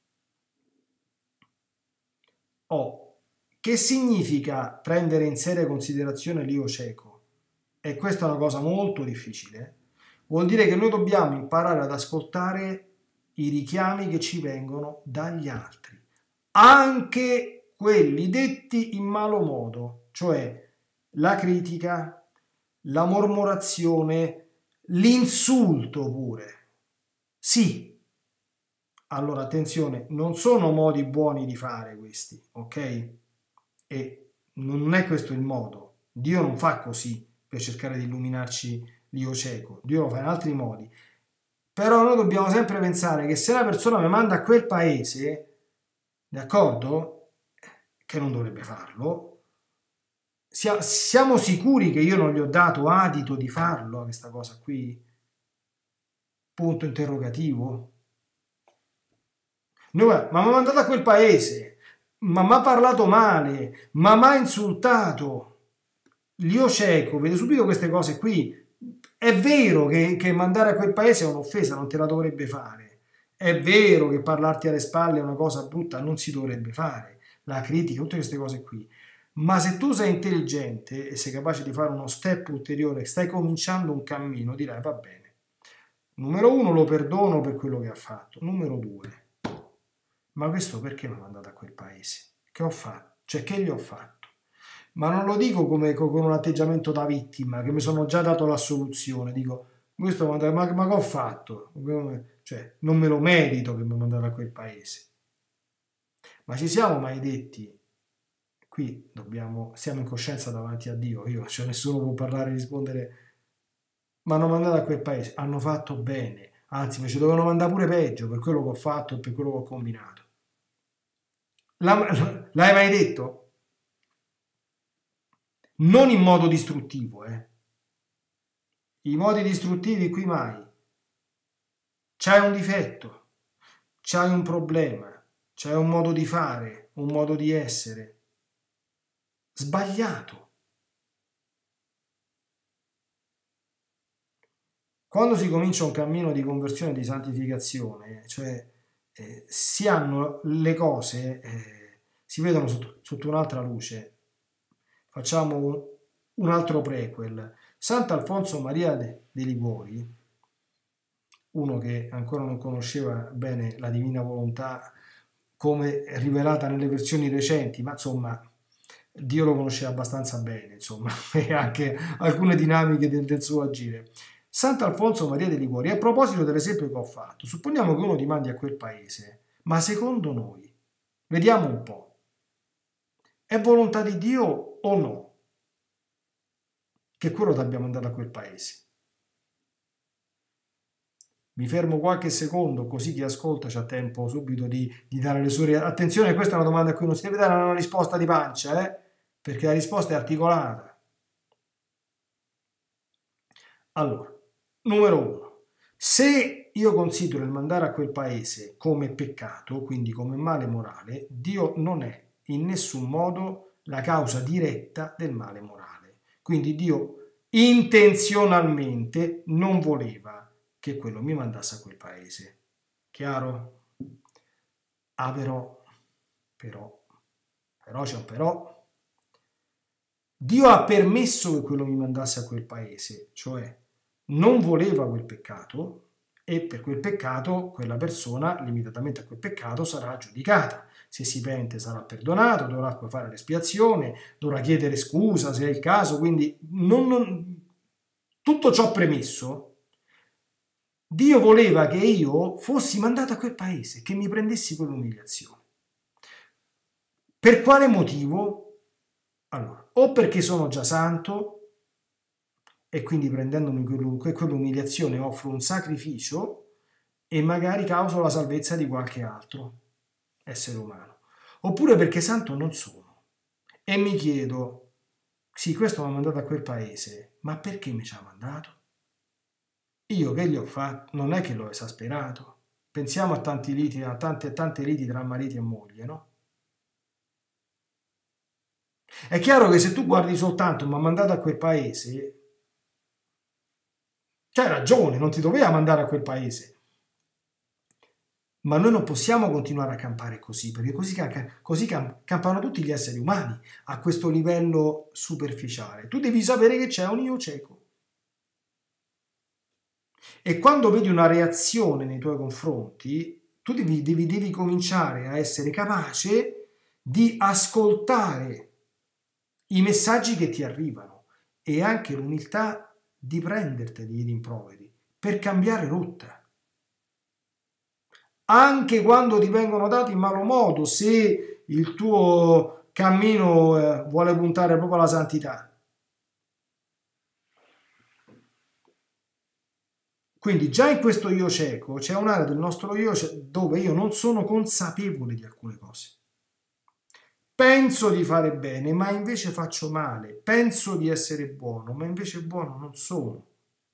Oh, che significa prendere in seria considerazione l'io cieco? E questa è una cosa molto difficile. Vuol dire che noi dobbiamo imparare ad ascoltare i richiami che ci vengono dagli altri, anche quelli detti in malo modo, cioè la critica, la mormorazione, l'insulto pure. Sì. Allora, attenzione, non sono modi buoni di fare questi, ok? E non è questo il modo. Dio non fa così per cercare di illuminarci l'io cieco. Dio lo fa in altri modi. Però noi dobbiamo sempre pensare che se una persona mi manda a quel paese, d'accordo? Che non dovrebbe farlo, siamo sicuri che io non gli ho dato adito di farlo a questa cosa qui? Punto interrogativo. Noi, ma mi ha mandato a quel paese, ma mi ha parlato male, ma mi ha insultato. L'io cieco vede subito queste cose qui. È vero che, che mandare a quel paese è un'offesa, non te la dovrebbe fare. È vero che parlarti alle spalle è una cosa brutta, non si dovrebbe fare. La critica, tutte queste cose qui. Ma se tu sei intelligente e sei capace di fare uno step ulteriore, stai cominciando un cammino, dirai va bene. Numero uno, lo perdono per quello che ha fatto. Numero due, ma questo perché mi ha mandato a quel paese? Che ho fatto? Cioè, che gli ho fatto? Ma non lo dico come con un atteggiamento da vittima, che mi sono già dato l'assoluzione. Dico, questo ma, ma, ma che ho fatto? Cioè, non me lo merito che mi ha mandato a quel paese. Ma ci siamo mai detti? Qui dobbiamo, siamo in coscienza davanti a Dio. Io, cioè nessuno può parlare e rispondere, ma hanno mandato a quel paese. Hanno fatto bene. Anzi, mi ci dovevano mandare pure peggio per quello che ho fatto e per quello che ho combinato. L'hai mai detto? Non in modo distruttivo, eh. I modi distruttivi qui mai. C'hai un difetto, c'hai un problema, c'è un modo di fare, un modo di essere sbagliato. Quando si comincia un cammino di conversione, di santificazione, cioè eh, si hanno le cose, eh, si vedono sotto, sotto un'altra luce. Facciamo un, un altro prequel. Sant'Alfonso Maria de, de Liguori, uno che ancora non conosceva bene la divina volontà come rivelata nelle versioni recenti, ma insomma Dio lo conosceva abbastanza bene, insomma, e anche alcune dinamiche del, del suo agire. Sant'Alfonso Maria de Liguori, a proposito dell'esempio che ho fatto, supponiamo che uno ti mandi a quel paese, ma secondo noi, vediamo un po', è volontà di Dio o no che quello ti abbia mandato a quel paese? Mi fermo qualche secondo così chi ascolta c'ha tempo subito di, di dare le sue reazioni. Attenzione, questa è una domanda a cui non si deve dare una risposta di pancia, eh? Perché la risposta è articolata. Allora, numero uno, se io considero il mandare a quel paese come peccato, quindi come male morale, Dio non è in nessun modo la causa diretta del male morale. Quindi Dio intenzionalmente non voleva che quello mi mandasse a quel paese. Chiaro? Ah, però, però, però c'è un però. Dio ha permesso che quello mi mandasse a quel paese, cioè non voleva quel peccato e per quel peccato quella persona, limitatamente a quel peccato, sarà giudicata. Se si pente sarà perdonato, dovrà poi fare l'espiazione, dovrà chiedere scusa se è il caso, quindi non, non... tutto ciò premesso, Dio voleva che io fossi mandato a quel paese, che mi prendessi quell'umiliazione. Per quale motivo? Allora, o perché sono già santo e quindi prendendomi quell'umiliazione offro un sacrificio e magari causo la salvezza di qualche altro essere umano. Oppure perché santo non sono e mi chiedo, sì, questo mi ha mandato a quel paese, ma perché mi ci ha mandato? Io che gli ho fatto? Non è che l'ho esasperato. Pensiamo a tanti liti, a tante, tante liti tra mariti e moglie, no? È chiaro che se tu guardi soltanto mi ha mandato a quel paese, c'hai ragione, non ti doveva mandare a quel paese. Ma noi non possiamo continuare a campare così, perché così, così campano tutti gli esseri umani a questo livello superficiale. Tu devi sapere che c'è un io cieco. E quando vedi una reazione nei tuoi confronti, tu devi, devi, devi cominciare a essere capace di ascoltare i messaggi che ti arrivano e anche l'umiltà di prenderteli i rimproveri per cambiare rotta. Anche quando ti vengono dati in malo modo, se il tuo cammino eh, vuole puntare proprio alla santità. Quindi già in questo io cieco c'è un'area del nostro io dove io non sono consapevole di alcune cose. Penso di fare bene, ma invece faccio male. Penso di essere buono, ma invece buono non sono.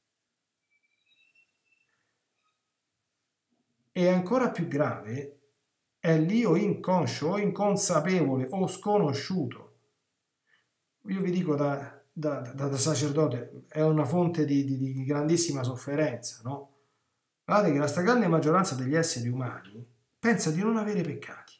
E ancora più grave è l'io inconscio o inconsapevole o sconosciuto. Io vi dico da... Da, da, da sacerdote è una fonte di, di, di grandissima sofferenza, no? Guardate che la stragrande maggioranza degli esseri umani pensa di non avere peccati.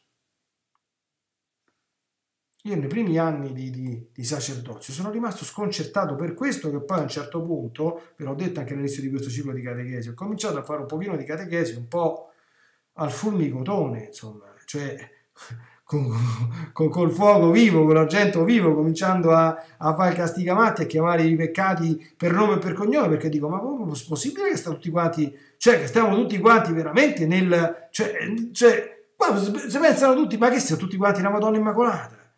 Io nei primi anni di, di, di sacerdozio sono rimasto sconcertato per questo, che poi a un certo punto, ve l'ho detto anche all'inizio di questo ciclo di catechesi, ho cominciato a fare un pochino di catechesi un po' al fulmicotone, insomma, cioè Con, con, col fuoco vivo, con l'argento vivo, cominciando a, a fare il castigamatti, a chiamare i peccati per nome e per cognome, perché dico, ma come è possibile che stiamo tutti quanti, cioè che stiamo tutti quanti veramente nel, cioè, cioè se pensano tutti, ma che siamo tutti quanti la Madonna Immacolata?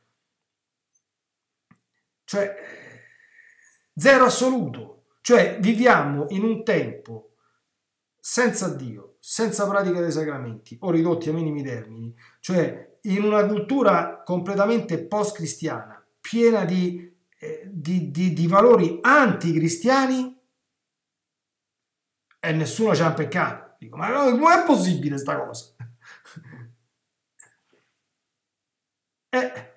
Cioè, zero assoluto, cioè viviamo in un tempo senza Dio, senza pratica dei sacramenti, o ridotti a minimi termini, cioè in una cultura completamente post-cristiana, piena di, eh, di, di, di valori anticristiani, e nessuno ci ha peccato. Dico, ma come è possibile sta cosa? Eh,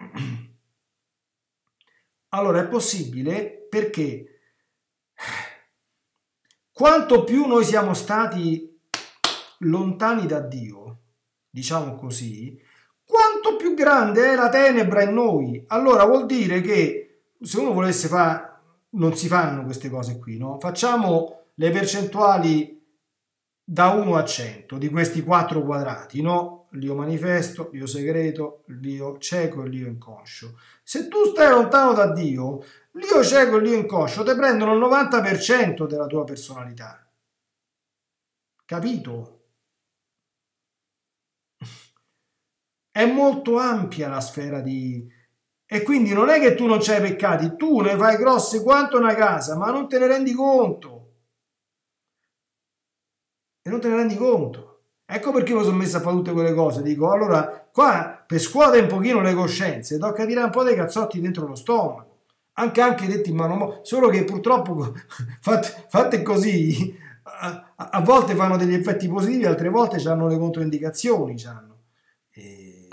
allora è possibile perché quanto più noi siamo stati lontani da Dio, diciamo così, quanto più grande è la tenebra in noi. Allora vuol dire che se uno volesse fare, non si fanno queste cose qui, no? Facciamo le percentuali da uno a cento di questi quattro quadrati, no? L'io manifesto, l'io segreto, l'io cieco e l'io inconscio. Se tu stai lontano da Dio, l'io cieco e l'io inconscio ti prendono il novanta per cento della tua personalità. Capito? È molto ampia la sfera di... E quindi non è che tu non c'hai peccati, tu ne fai grosse quanto una casa, ma non te ne rendi conto. E non te ne rendi conto. Ecco perché mi sono messo a fare tutte quelle cose. Dico, allora, qua per scuotere un pochino le coscienze, tocca tirare un po' dei cazzotti dentro lo stomaco. Anche, anche detti in mano a mano, solo che purtroppo fatte, fatte così, a, a, volte fanno degli effetti positivi, altre volte hanno le controindicazioni. C'hanno. E...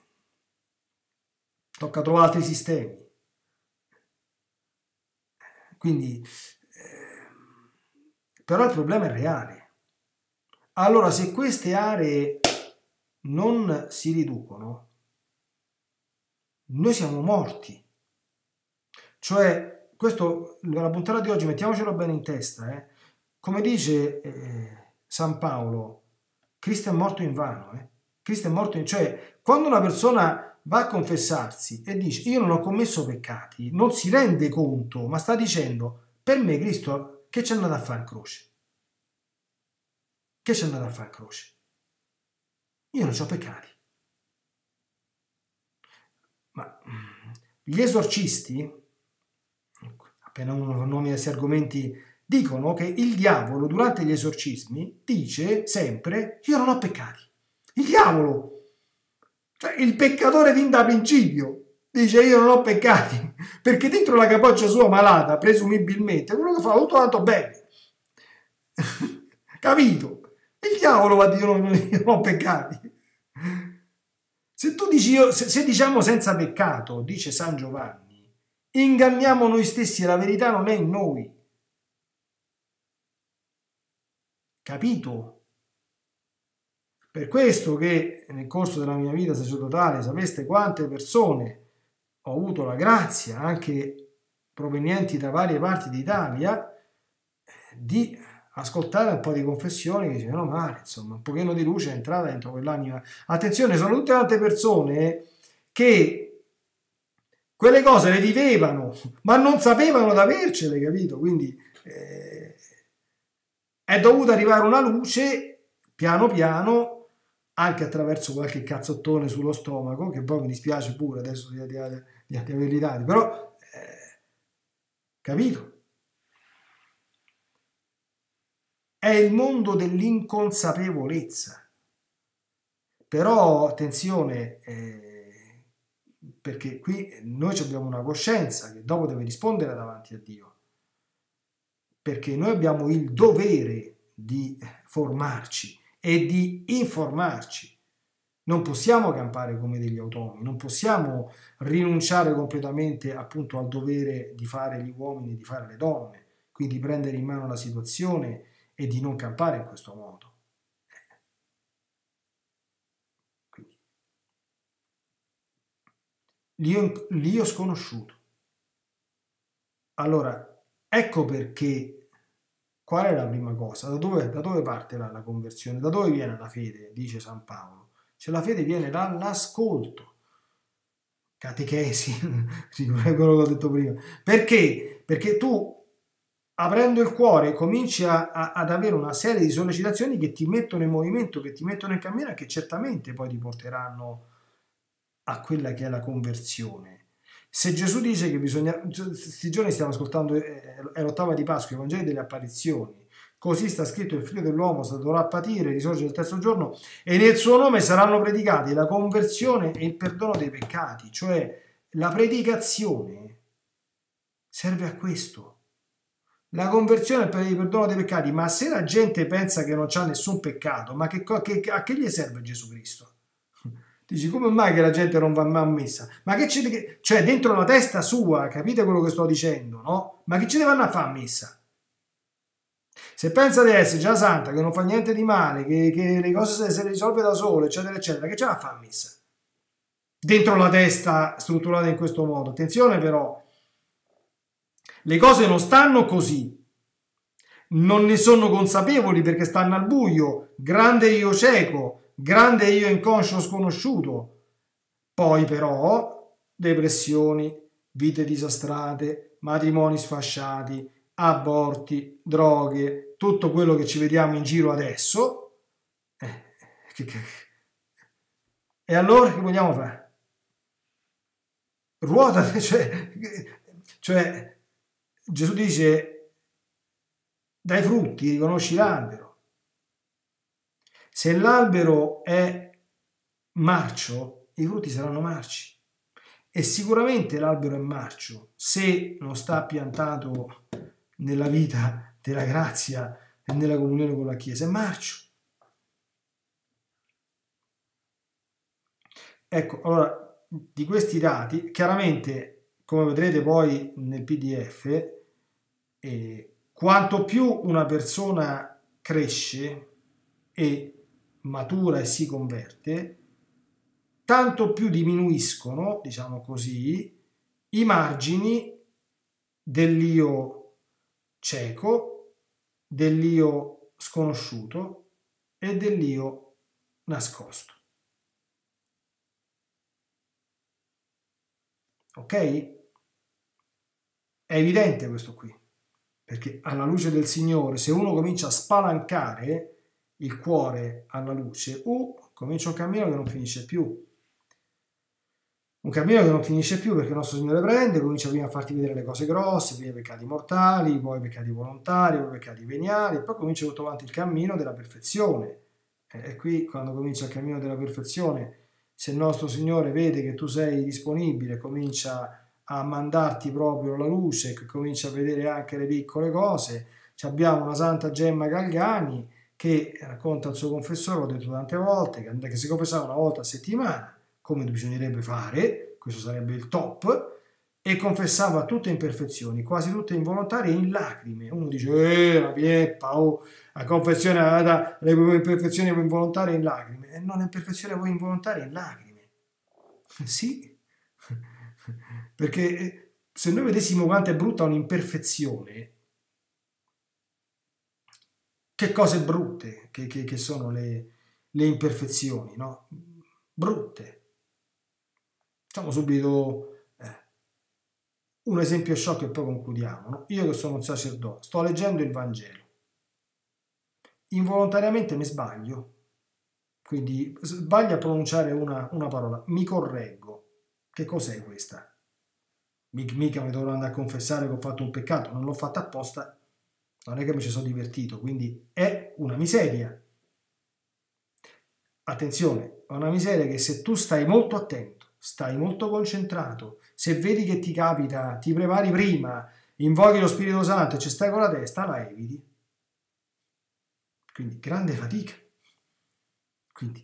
tocca trovare altri sistemi. Quindi, eh, però il problema è reale. Allora, se queste aree non si riducono, noi siamo morti. Cioè, questo, la puntata di oggi, mettiamocelo bene in testa, eh? Come dice eh, San Paolo, Cristo è morto in vano. Eh? Cristo è morto in... Cioè, quando una persona va a confessarsi e dice io non ho commesso peccati, non si rende conto, ma sta dicendo, per me Cristo che c'è andato a fare in croce? Che c'è andato a fare in croce? Io non ho peccati. Ma gli esorcisti, appena uno nomina questi argomenti, dicono che il diavolo durante gli esorcismi dice sempre io non ho peccati. Il diavolo, cioè il peccatore fin da principio, dice io non ho peccati, perché dentro la capoccia sua malata, presumibilmente, quello che fa tutto tanto bene. Capito? Il diavolo va a dire io non, io non ho peccati. Se tu dici io, se, se diciamo senza peccato, dice San Giovanni, inganniamo noi stessi e la verità non è in noi. Capito? Per questo che nel corso della mia vita sacerdotale sapeste quante persone ho avuto la grazia, anche provenienti da varie parti d'Italia, di ascoltare un po' di confessioni che dicevano male, insomma, un pochino di luce è entrata dentro quell'anima. Attenzione, sono tutte tante persone che quelle cose le vivevano, ma non sapevano di avercele, capito? Quindi eh, è dovuta arrivare una luce piano piano, anche attraverso qualche cazzottone sullo stomaco, che poi mi dispiace pure adesso di, di, di, di averli dati, però eh, capito? È il mondo dell'inconsapevolezza. Però attenzione, eh, perché qui noi abbiamo una coscienza che dopo deve rispondere davanti a Dio, perché noi abbiamo il dovere di formarci e di informarci. Non possiamo campare come degli automi, non possiamo rinunciare completamente appunto al dovere di fare gli uomini e di fare le donne, quindi prendere in mano la situazione e di non campare in questo modo. Quindi, l'io, l'io sconosciuto. Allora, ecco perché, qual è la prima cosa? Da dove, da dove parte la, la conversione? Da dove viene la fede? Dice San Paolo. Cioè la fede viene dall'ascolto. Catechesi, quello che ho detto prima. Perché? Perché tu, aprendo il cuore, cominci a, a, ad avere una serie di sollecitazioni che ti mettono in movimento, che ti mettono in cammino e che certamente poi ti porteranno a quella che è la conversione. Se Gesù dice che bisogna... Questi giorni stiamo ascoltando, è l'ottava di Pasqua, i Vangeli delle apparizioni. Così sta scritto, il figlio dell'uomo dovrà patire, risorgere il terzo giorno e nel suo nome saranno predicati la conversione e il perdono dei peccati. Cioè la predicazione serve a questo. La conversione per il perdono dei peccati, ma se la gente pensa che non c'ha nessun peccato, ma che, che, a che gli serve Gesù Cristo? Dici, come mai che la gente non va mai a messa? Ma che c'è, che... cioè dentro la testa sua, capite quello che sto dicendo, no? Ma che ce ne vanno a fare a messa? Se pensa di essere già santa, che non fa niente di male, che, che le cose se, se le risolve da sole, eccetera, eccetera, che ce la fa a messa? Dentro la testa strutturata in questo modo. Attenzione però, le cose non stanno così. Non ne sono consapevoli perché stanno al buio. Grande io cieco, grande io inconscio sconosciuto. Poi però, depressioni, vite disastrate, matrimoni sfasciati, aborti, droghe, tutto quello che ci vediamo in giro adesso. Eh, che, che... E allora che vogliamo fare? Ruota, cioè, cioè Gesù dice, dai frutti riconosci l'albero. Se l'albero è marcio, i frutti saranno marci. E sicuramente l'albero è marcio se non sta piantato nella vita della grazia e nella comunione con la Chiesa, è marcio. Ecco, allora, di questi dati, chiaramente, come vedrete poi nel P D F, eh, quanto più una persona cresce e matura e si converte, tanto più diminuiscono, diciamo così, i margini dell'io cieco, dell'io sconosciuto e dell'io nascosto. Ok? È evidente questo qui, perché alla luce del Signore, se uno comincia a spalancare il cuore alla luce, uh, comincia un cammino che non finisce più. Un cammino che non finisce più perché il nostro Signore prende, comincia prima a farti vedere le cose grosse, prima i peccati mortali, poi i peccati volontari, poi i peccati veniali, e poi comincia tutto avanti il cammino della perfezione. E qui, quando comincia il cammino della perfezione, se il nostro Signore vede che tu sei disponibile, comincia a mandarti proprio la luce, che comincia a vedere anche le piccole cose. Ci abbiamo una Santa Gemma Galgani che racconta il suo confessore, l'ho detto tante volte, che si confessava una volta a settimana, come bisognerebbe fare, questo sarebbe il top, e confessava tutte imperfezioni, quasi tutte involontarie, in lacrime. Uno dice, eh, la pieppa, oh, la confessione è data, le imperfezioni involontarie in lacrime. E non è imperfezione involontaria in lacrime. Sì, perché se noi vedessimo quanto è brutta un'imperfezione, che cose brutte che, che, che sono le, le imperfezioni, no? Brutte. Facciamo subito eh, un esempio sciocco e poi concludiamo. No? Io che sono un sacerdote, sto leggendo il Vangelo. Involontariamente mi sbaglio, quindi sbaglio a pronunciare una, una parola, mi correggo. Che cos'è questa? Mica mi dovrò andare a confessare che ho fatto un peccato, non l'ho fatto apposta, non è che mi ci sono divertito, quindi è una miseria. Attenzione, è una miseria che se tu stai molto attento, stai molto concentrato, se vedi che ti capita, ti prepari prima, invochi lo Spirito Santo e ci stai con la testa, la eviti. Quindi grande fatica. Quindi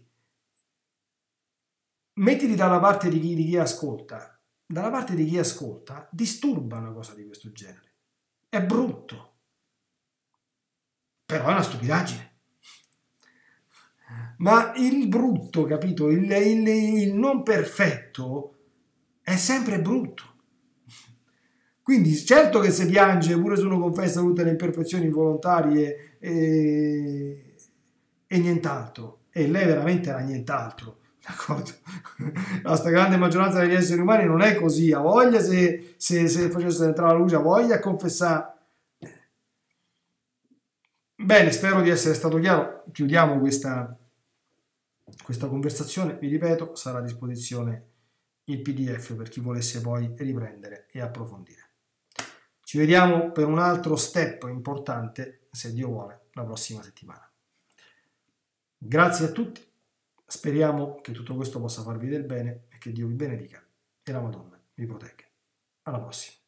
mettiti dalla parte di chi, di chi ascolta. Dalla parte di chi ascolta disturba una cosa di questo genere. È brutto. Però è una stupidaggine. Ma il brutto, capito? Il, il, il non perfetto è sempre brutto. Quindi certo che se piange pure se uno confessa tutte le imperfezioni involontarie e, e nient'altro, e lei veramente era nient'altro, d'accordo? La stragrande maggioranza degli esseri umani non è così, ha voglia se, se, se facesse entrare la luce, ha voglia a confessare. Bene, spero di essere stato chiaro, chiudiamo questa, questa conversazione, vi ripeto, sarà a disposizione il P D F per chi volesse poi riprendere e approfondire. Ci vediamo per un altro step importante, se Dio vuole, la prossima settimana. Grazie a tutti, speriamo che tutto questo possa farvi del bene e che Dio vi benedica e la Madonna vi protegga. Alla prossima.